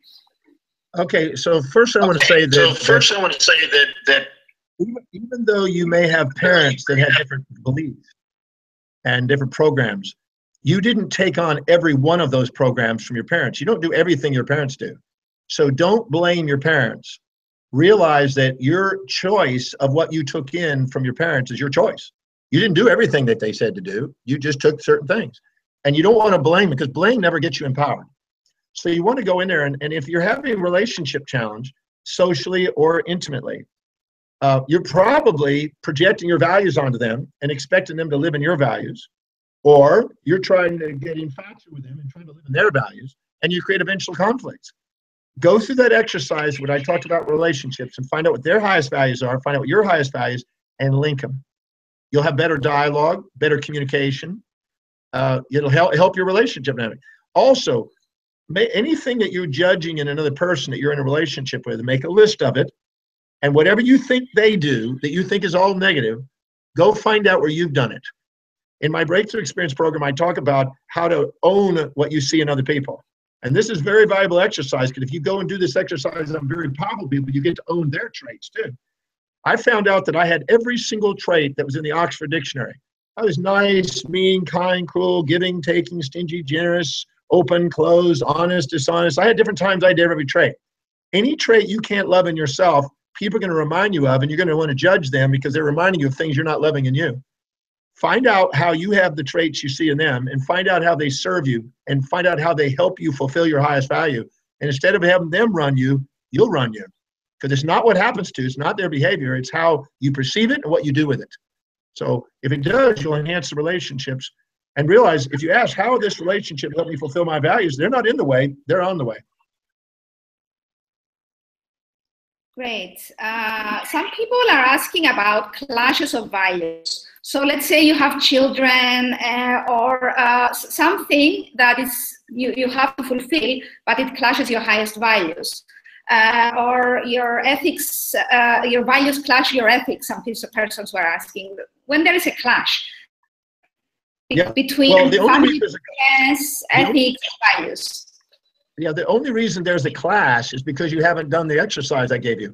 Okay, so first I want to say that, so first I want to say that, that even, even though you may have parents that have different beliefs and different programs, you didn't take on every one of those programs from your parents. You don't do everything your parents do. So don't blame your parents. Realize that your choice of what you took in from your parents is your choice. You didn't do everything that they said to do. You just took certain things. And you don't want to blame, because blame never gets you empowered. So you want to go in there, and, and if you're having a relationship challenge, socially or intimately, uh, you're probably projecting your values onto them and expecting them to live in your values, or you're trying to get infatuated with them and trying to live in their values, and you create eventual conflicts. Go through that exercise when I talked about relationships and find out what their highest values are, find out what your highest values, and link them. You'll have better dialogue, better communication. Uh, it'll help, help your relationship dynamic. Also, may, anything that you're judging in another person that you're in a relationship with, make a list of it. And whatever you think they do that you think is all negative, go find out where you've done it. In my Breakthrough Experience program, I talk about how to own what you see in other people. And this is very valuable exercise, because if you go and do this exercise on very powerful people, you get to own their traits too. I found out that I had every single trait that was in the Oxford Dictionary. I was nice, mean, kind, cruel, giving, taking, stingy, generous, open, closed, honest, dishonest. I had different times I did every trait. Any trait you can't love in yourself, people are going to remind you of, and you're going to want to judge them because they're reminding you of things you're not loving in you. Find out how you have the traits you see in them, and find out how they serve you, and find out how they help you fulfill your highest value. And instead of having them run you, you'll run you. Because it's not what happens to, it's not their behavior, it's how you perceive it and what you do with it. So if it does, you'll enhance the relationships. And realize, if you ask, how will this relationship help me fulfill my values? They're not in the way, they're on the way. Great. Uh, some people are asking about clashes of values. So let's say you have children uh, or uh, something that is you, you have to fulfill, but it clashes your highest values. Uh, or your ethics, uh, your values clash your ethics, some persons were asking. When there is a clash yeah. between well, the family, business, ethics, and values. Yeah, the only reason there's a clash is because you haven't done the exercise I gave you.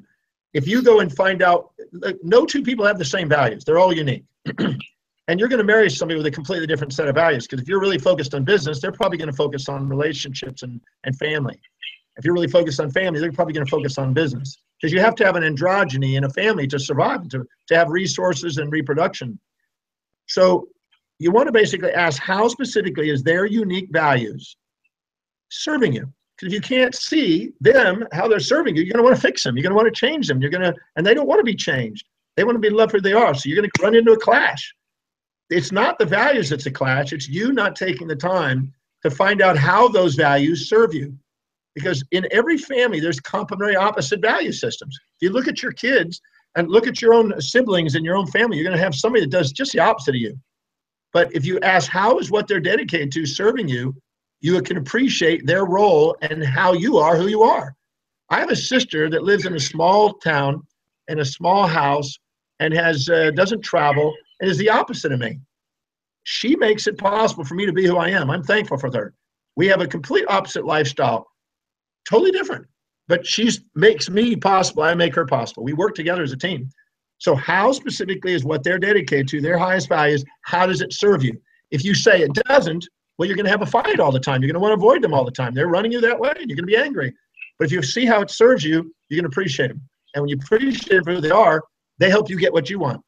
if you go and find out, like, no two people have the same values. They're all unique. And you're going to marry somebody with a completely different set of values, because if you're really focused on business, they're probably going to focus on relationships and, and family. If you're really focused on family, they're probably going to focus on business, because you have to have an androgyny in a family to survive, to, to have resources and reproduction. So you want to basically ask, how specifically is their unique values serving you? Because if you can't see them, how they're serving you, you're going to want to fix them. You're going to want to change them. You're going to, and they don't want to be changed. They want to be loved who they are. So you're going to run into a clash. It's not the values that's a clash. It's you not taking the time to find out how those values serve you. Because in every family, there's complementary opposite value systems. If you look at your kids and look at your own siblings in your own family, you're going to have somebody that does just the opposite of you. But if you ask, how is what they're dedicated to serving you, you can appreciate their role and how you are who you are. I have a sister that lives in a small town, in a small house, and has uh, doesn't travel, and is the opposite of me. She makes it possible for me to be who I am. I'm thankful for her. We have a complete opposite lifestyle, totally different. But she makes me possible. I make her possible. We work together as a team. So how specifically is what they're dedicated to, their highest values, how does it serve you? If you say it doesn't, well, you're going to have a fight all the time. You're going to want to avoid them all the time. They're running you that way, and you're going to be angry. But if you see how it serves you, you're going to appreciate them. And when you appreciate who they are, they help you get what you want.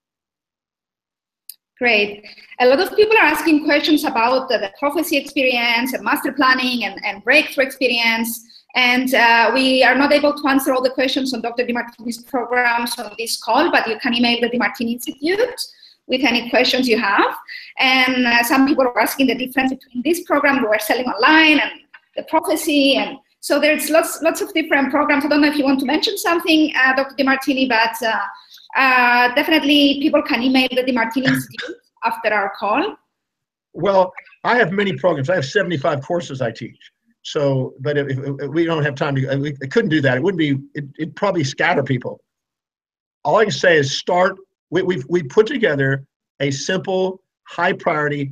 Great. A lot of people are asking questions about the, the prophecy experience and master planning and, and breakthrough experience. And uh, we are not able to answer all the questions on Doctor Demartini's programs on this call, but you can email the Demartini Institute with any questions you have. And uh, some people are asking the difference between this program we're selling online and the prophecy. And so there's lots, lots of different programs. I don't know if you want to mention something, uh, Doctor Demartini, but uh, uh, definitely people can email the Demartini Institute after our call. Well, I have many programs. I have seventy-five courses I teach. So, but if, if we don't have time to, we couldn't do that. It wouldn't be, it, it'd probably scatter people. All I can say is start, we, we've, we put together a simple, high priority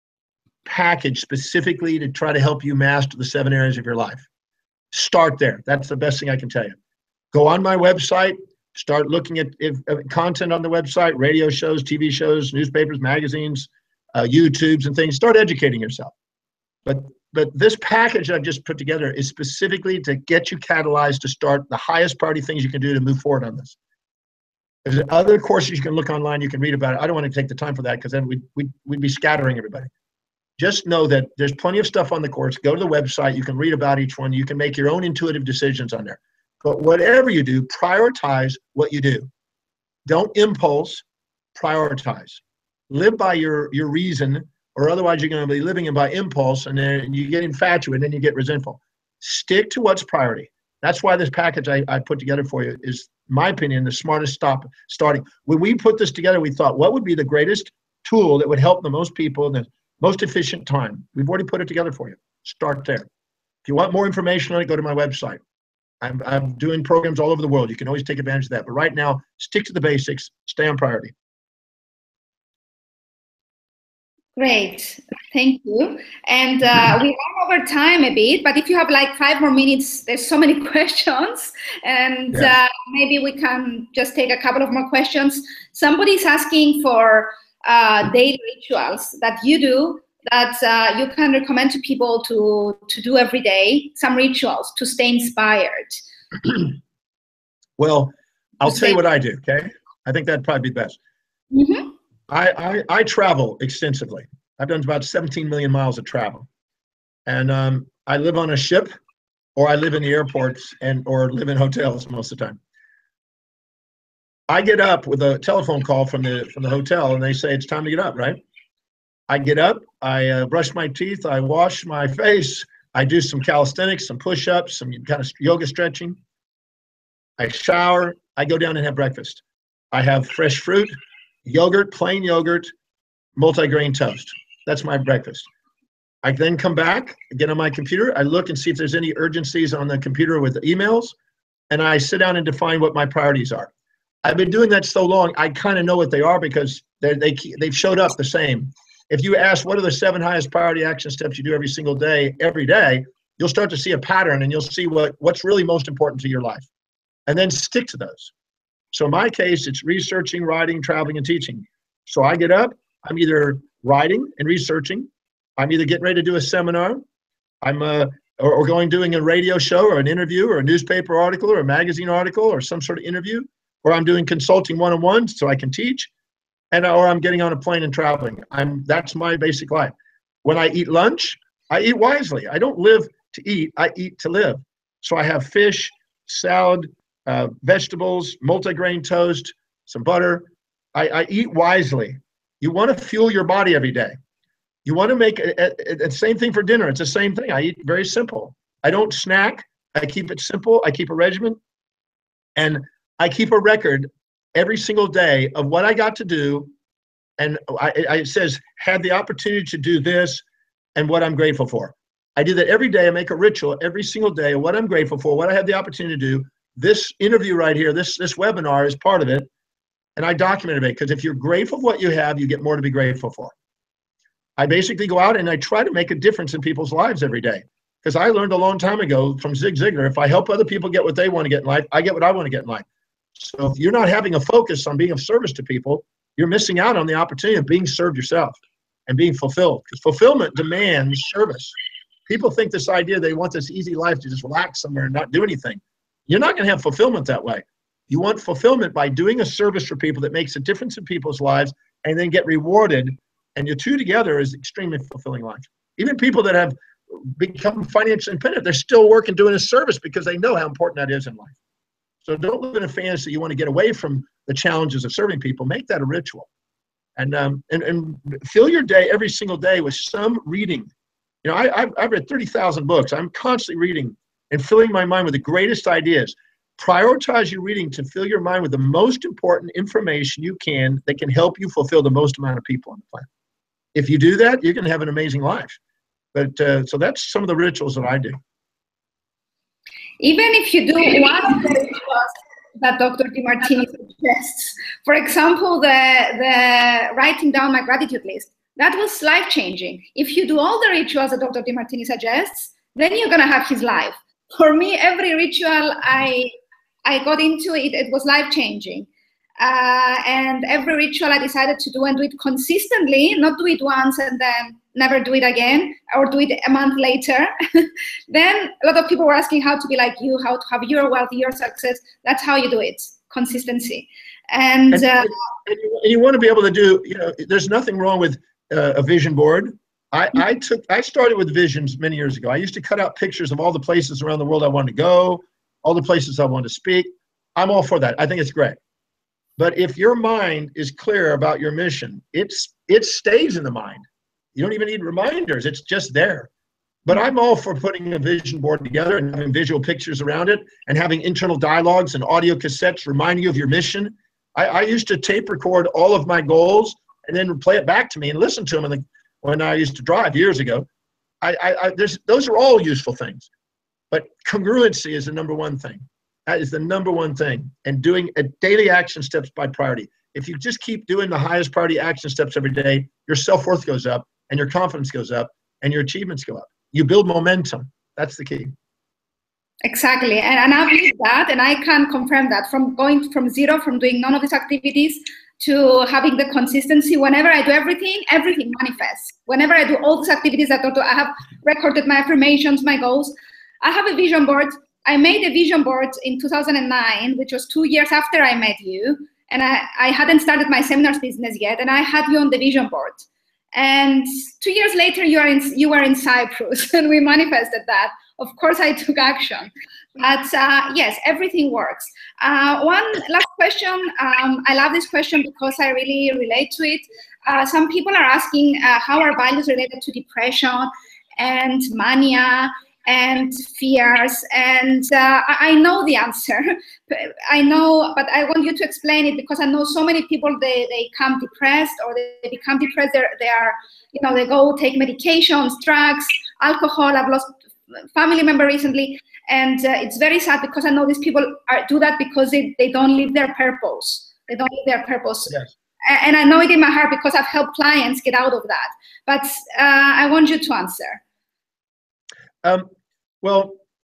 package specifically to try to help you master the seven areas of your life. Start there. That's the best thing I can tell you. Go on my website, start looking at if, uh, content on the website, radio shows, T V shows, newspapers, magazines, uh, YouTubes and things. Start educating yourself. But But this package I've just put together is specifically to get you catalyzed to start the highest priority things you can do to move forward on this. There's other courses you can look online, you can read about it. I don't want to take the time for that because then we'd, we'd, we'd be scattering everybody. Just know that there's plenty of stuff on the course. Go to the website. You can read about each one. You can make your own intuitive decisions on there. But whatever you do, prioritize what you do. Don't impulse, prioritize. Live by your, your reason, or otherwise you're going to be living in by impulse, and then you get infatuated, and then you get resentful. Stick to what's priority. That's why this package I, I put together for you is, in my opinion, the smartest stop starting. When we put this together, we thought, what would be the greatest tool that would help the most people in the most efficient time? We've already put it together for you. Start there. If you want more information on it, go to my website. I'm, I'm doing programs all over the world. You can always take advantage of that. But right now, stick to the basics. Stay on priority. Great, thank you. And uh, we ran over time a bit, but if you have like five more minutes, there's so many questions, and yeah. uh, maybe we can just take a couple of more questions. Somebody's asking for uh, daily rituals that you do that uh, you can recommend to people to, to do every day, some rituals to stay inspired. Well, I'll tell you what I do, okay? I think that'd probably be best. Mm-hmm. I, I, I travel extensively. I've done about seventeen million miles of travel. And um, I live on a ship, or I live in the airports, and or live in hotels most of the time. I get up with a telephone call from the, from the hotel, and they say, it's time to get up, right? I get up, I uh, brush my teeth, I wash my face, I do some calisthenics, some push-ups, some kind of yoga stretching. I shower, I go down and have breakfast. I have fresh fruit, yogurt, plain yogurt, multi-grain toast. That's my breakfast. I then come back, get on my computer, I look and see if there's any urgencies on the computer with the emails, and I sit down and define what my priorities are. I've been doing that so long, I kind of know what they are because they they they've showed up the same. If you ask what are the seven highest priority action steps you do every single day, every day, you'll start to see a pattern, and you'll see what, what's really most important to your life. and then stick to those. So in my case, it's researching, writing, traveling, and teaching. So I get up, I'm either writing and researching, I'm either getting ready to do a seminar, I'm uh, or, or going doing a radio show or an interview or a newspaper article or a magazine article or some sort of interview, or I'm doing consulting one-on-ones so I can teach, and or I'm getting on a plane and traveling. I'm that's my basic life. When I eat lunch, I eat wisely. I don't live to eat, I eat to live. So I have fish, salad, uh, vegetables, multigrain toast, some butter. I, I eat wisely. You want to fuel your body every day. You want to make the same thing for dinner. It's the same thing. I eat very simple. I don't snack. I keep it simple. I keep a regimen. And I keep a record every single day of what I got to do. And I, I, it says, had the opportunity to do this and what I'm grateful for. I do that every day. I make a ritual every single day of what I'm grateful for, what I had the opportunity to do. This interview right here, this, this webinar is part of it. And I documented it because if you're grateful for what you have, you get more to be grateful for. I basically go out and I try to make a difference in people's lives every day. Because I learned a long time ago from Zig Ziglar, if I help other people get what they want to get in life, I get what I want to get in life. So if you're not having a focus on being of service to people, you're missing out on the opportunity of being served yourself and being fulfilled. Because fulfillment demands service. People think this idea they want this easy life to just relax somewhere and not do anything. You're not going to have fulfillment that way. You want fulfillment by doing a service for people that makes a difference in people's lives and then get rewarded. And your two together is extremely fulfilling life. Even people that have become financially independent, they're still working doing a service because they know how important that is in life. So don't live in a fantasy you want to get away from the challenges of serving people. Make that a ritual. And um, and, and fill your day every single day with some reading. You know, I, I've, I've read thirty thousand books. I'm constantly reading and filling my mind with the greatest ideas. Prioritize your reading to fill your mind with the most important information you can that can help you fulfill the most amount of people on the planet. If you do that, you're going to have an amazing life. But uh, so that's some of the rituals that I do. Even if you do one of the rituals that Doctor Demartini suggests, for example, the, the writing down my gratitude list, that was life-changing. If you do all the rituals that Doctor Demartini suggests, then you're going to have his life. For me, every ritual I, I got into, it, it was life-changing. Uh, and every ritual I decided to do and do it consistently, not do it once and then never do it again, or do it a month later. Then a lot of people were asking how to be like you, how to have your wealth, your success. That's how you do it, consistency. And, and, uh, and, you, and you want to be able to do, you know, there's nothing wrong with uh, a vision board. I, I took, I started with visions many years ago. I used to cut out pictures of all the places around the world I wanted to go, all the places I wanted to speak. I'm all for that. I think it's great. But if your mind is clear about your mission, it's, it stays in the mind. You don't even need reminders. It's just there. But I'm all for putting a vision board together and having visual pictures around it and having internal dialogues and audio cassettes reminding you of your mission. I, I used to tape record all of my goals and then play it back to me and listen to them in the, when I used to drive years ago. I, I, I, there's, those are all useful things. But congruency is the number one thing. That is the number one thing. And doing a daily action steps by priority. If you just keep doing the highest priority action steps every day, your self-worth goes up and your confidence goes up and your achievements go up. You build momentum. That's the key. Exactly. And, and I've lived that, and I can confirm that from going from zero, from doing none of these activities to having the consistency. Whenever I do everything, everything manifests. Whenever I do all these activities that I have recorded my affirmations, my goals. I have a vision board. I made a vision board in two thousand nine, which was two years after I met you. And I, I hadn't started my seminars business yet. And I had you on the vision board. And two years later, you are in, you were in Cyprus and we manifested that. Of course, I took action. But uh, yes, everything works. Uh, one last question. Um, I love this question because I really relate to it. Uh, some people are asking uh, how are values related to depression and mania and fears, and uh, I know the answer. I know, but I want you to explain it because I know so many people, they, they become depressed or they become depressed, They're, they are, you know, they go take medications, drugs, alcohol. I've lost a family member recently, and uh, it's very sad because I know these people are, do that because they, they don't live their purpose. They don't live their purpose. Yes. And I know it in my heart because I've helped clients get out of that. But uh, I want you to answer. Um, well,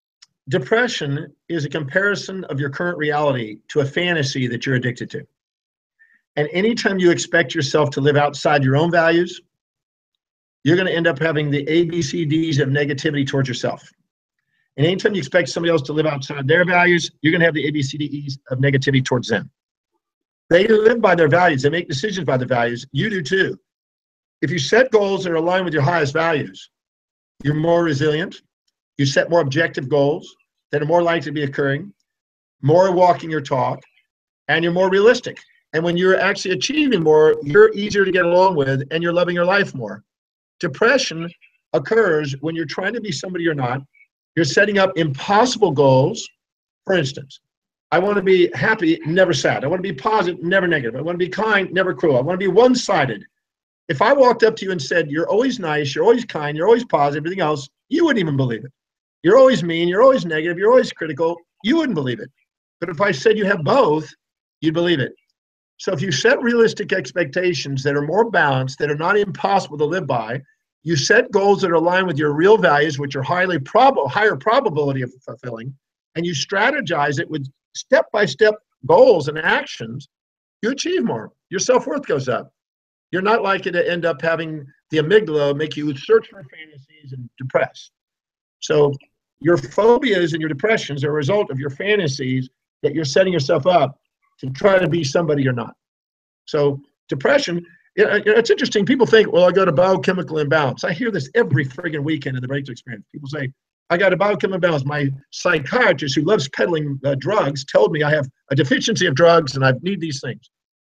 depression is a comparison of your current reality to a fantasy that you're addicted to. And anytime you expect yourself to live outside your own values, you're going to end up having the A B C Ds of negativity towards yourself. And anytime you expect somebody else to live outside their values, you're going to have the A B C D Es of negativity towards them. They live by their values. They make decisions by their values. You do too. If you set goals that are aligned with your highest values, you're more resilient. You set more objective goals that are more likely to be occurring, more walking your talk, and you're more realistic. And when you're actually achieving more, you're easier to get along with and you're loving your life more. Depression occurs when you're trying to be somebody you're not. You're setting up impossible goals. For instance, I want to be happy, never sad. I want to be positive, never negative. I want to be kind, never cruel. I want to be one-sided. If I walked up to you and said, you're always nice, you're always kind, you're always positive, everything else, you wouldn't even believe it. You're always mean, you're always negative, you're always critical, you wouldn't believe it. But if I said you have both, you'd believe it. So if you set realistic expectations that are more balanced, that are not impossible to live by, you set goals that are aligned with your real values, which are highly probable, higher probability of fulfilling, and you strategize it with step-by-step goals and actions, you achieve more. Your self-worth goes up. You're not likely to end up having the amygdala make you search for fantasies and depress. So your phobias and your depressions are a result of your fantasies that you're setting yourself up to try to be somebody you're not. So depression, it's interesting. People think, well, I got a biochemical imbalance. I hear this every friggin' weekend in the breakthrough experience. People say, I got a biochemical imbalance. My psychiatrist who loves peddling uh, drugs told me I have a deficiency of drugs and I need these things.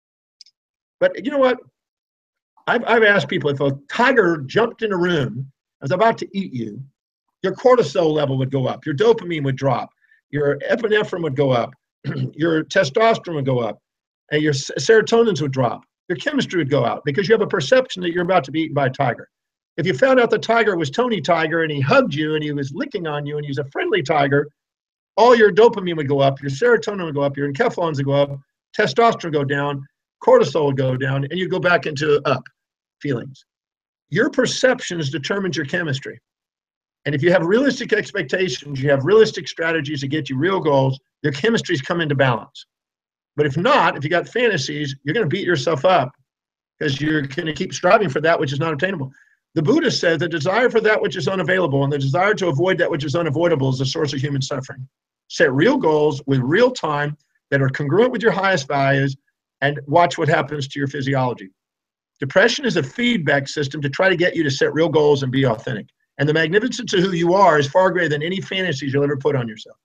But you know what? I've, I've asked people, if a tiger jumped in a room, was about to eat you, your cortisol level would go up, your dopamine would drop, your epinephrine would go up, your testosterone would go up, and your serotonins would drop. Your chemistry would go out because you have a perception that you're about to be eaten by a tiger. If you found out the tiger was Tony Tiger and he hugged you and he was licking on you and he's a friendly tiger, all your dopamine would go up, your serotonin would go up, your enkephalins would go up, testosterone would go down, cortisol would go down, and you go back into up feelings. Your perceptions determines your chemistry. And if you have realistic expectations, you have realistic strategies to get you real goals, your chemistries come into balance. But if not, if you got fantasies, you're going to beat yourself up because you're going to keep striving for that which is not obtainable. The Buddha said the desire for that which is unavailable and the desire to avoid that which is unavoidable is the source of human suffering. Set real goals with real time that are congruent with your highest values and watch what happens to your physiology. Depression is a feedback system to try to get you to set real goals and be authentic. And the magnificence of who you are is far greater than any fantasies you'll ever put on yourself.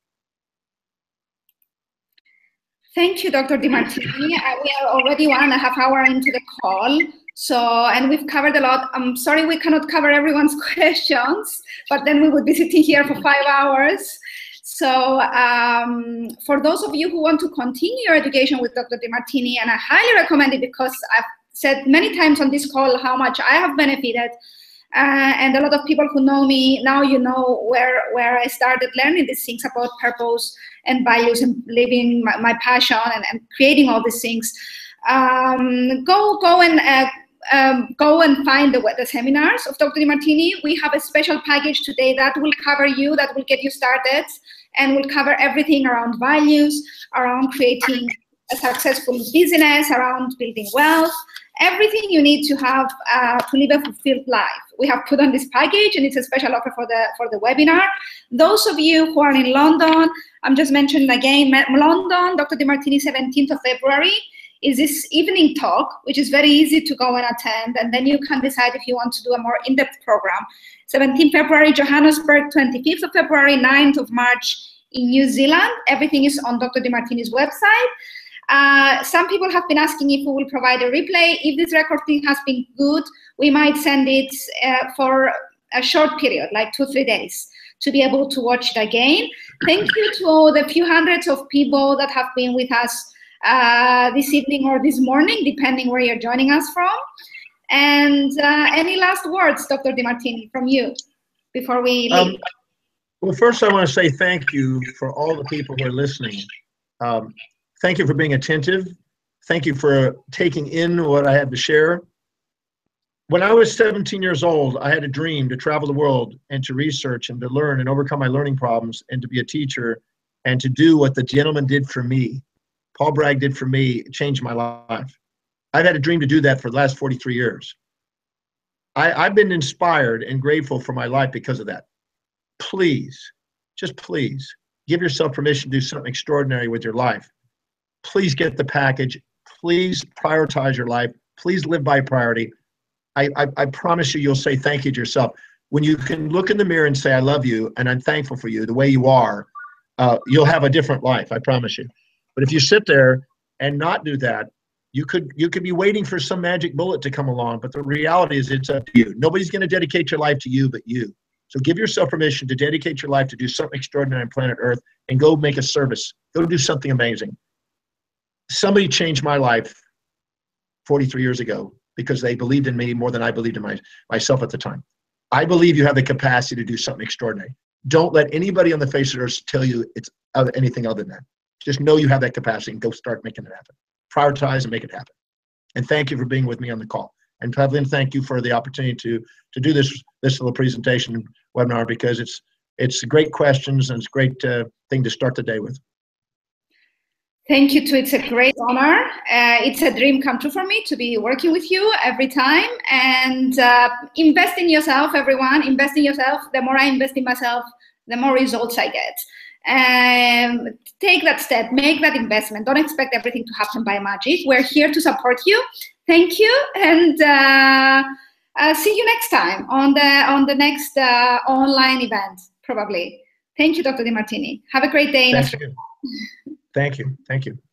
Thank you, Doctor Demartini. Uh, we are already one and a half hour into the call. So, and we've covered a lot. I'm sorry we cannot cover everyone's questions, but then we would be sitting here for five hours. So um, for those of you who want to continue your education with Doctor Demartini, and I highly recommend it because I've said many times on this call how much I have benefited. Uh, and a lot of people who know me now, you know where where I started learning these things about purpose and values and living my, my passion and, and creating all these things. Um, go go and uh, um, go and find the, the seminars of Doctor Demartini. We have a special package today that will cover you, that will get you started, and will cover everything around values, around creating a successful business, around building wealth. Everything you need to have uh, to live a fulfilled life. We have put on this package, and it's a special offer for the for the webinar. Those of you who are in London, I'm just mentioning again, London, Doctor Demartini, seventeenth of February, is this evening talk, which is very easy to go and attend, and then you can decide if you want to do a more in-depth program. seventeenth February, Johannesburg, twenty-fifth of February, ninth of March in New Zealand. Everything is on Doctor Demartini's website. Uh, some people have been asking if we will provide a replay. If this recording has been good, we might send it uh, for a short period, like two, three days, to be able to watch it again. Thank you to all the few hundreds of people that have been with us uh, this evening or this morning, depending where you're joining us from. And uh, any last words, Doctor Demartini, from you before we leave? Um, well, first I want to say thank you for all the people who are listening. Um, Thank you for being attentive. Thank you for taking in what I had to share. when I was seventeen years old, I had a dream to travel the world and to research and to learn and overcome my learning problems and to be a teacher and to do what the gentleman did for me. Paul Bragg did for me. It changed my life. I've had a dream to do that for the last forty-three years. I, I've been inspired and grateful for my life because of that. Please, just please, give yourself permission to do something extraordinary with your life. Please get the package. Please prioritize your life. Please live by priority. I, I, I promise you, you'll say thank you to yourself. When you can look in the mirror and say, I love you, and I'm thankful for you, the way you are, uh, you'll have a different life, I promise you. But if you sit there and not do that, you could, you could be waiting for some magic bullet to come along, but the reality is it's up to you. Nobody's going to dedicate your life to you but you. So give yourself permission to dedicate your life to do something extraordinary on planet Earth and go make a service. Go do something amazing. Somebody changed my life forty-three years ago because they believed in me more than I believed in my, myself at the time. I believe you have the capacity to do something extraordinary. Don't let anybody on the face of the earth tell you it's anything other than that. Just know you have that capacity and go start making it happen. Prioritize and make it happen. And thank you for being with me on the call. And Pavlina, thank you for the opportunity to, to do this, this little presentation webinar, because it's, it's great questions and it's a great uh, thing to start the day with. Thank you too. It's a great honor. Uh, it's a dream come true for me to be working with you every time. And uh, invest in yourself, everyone. Invest in yourself. The more I invest in myself, the more results I get. Um, take that step. Make that investment. Don't expect everything to happen by magic. We're here to support you. Thank you, and uh, uh, see you next time on the on the next uh, online event, probably. Thank you, Doctor Demartini. Have a great day. Thank you. Thank you. Thank you.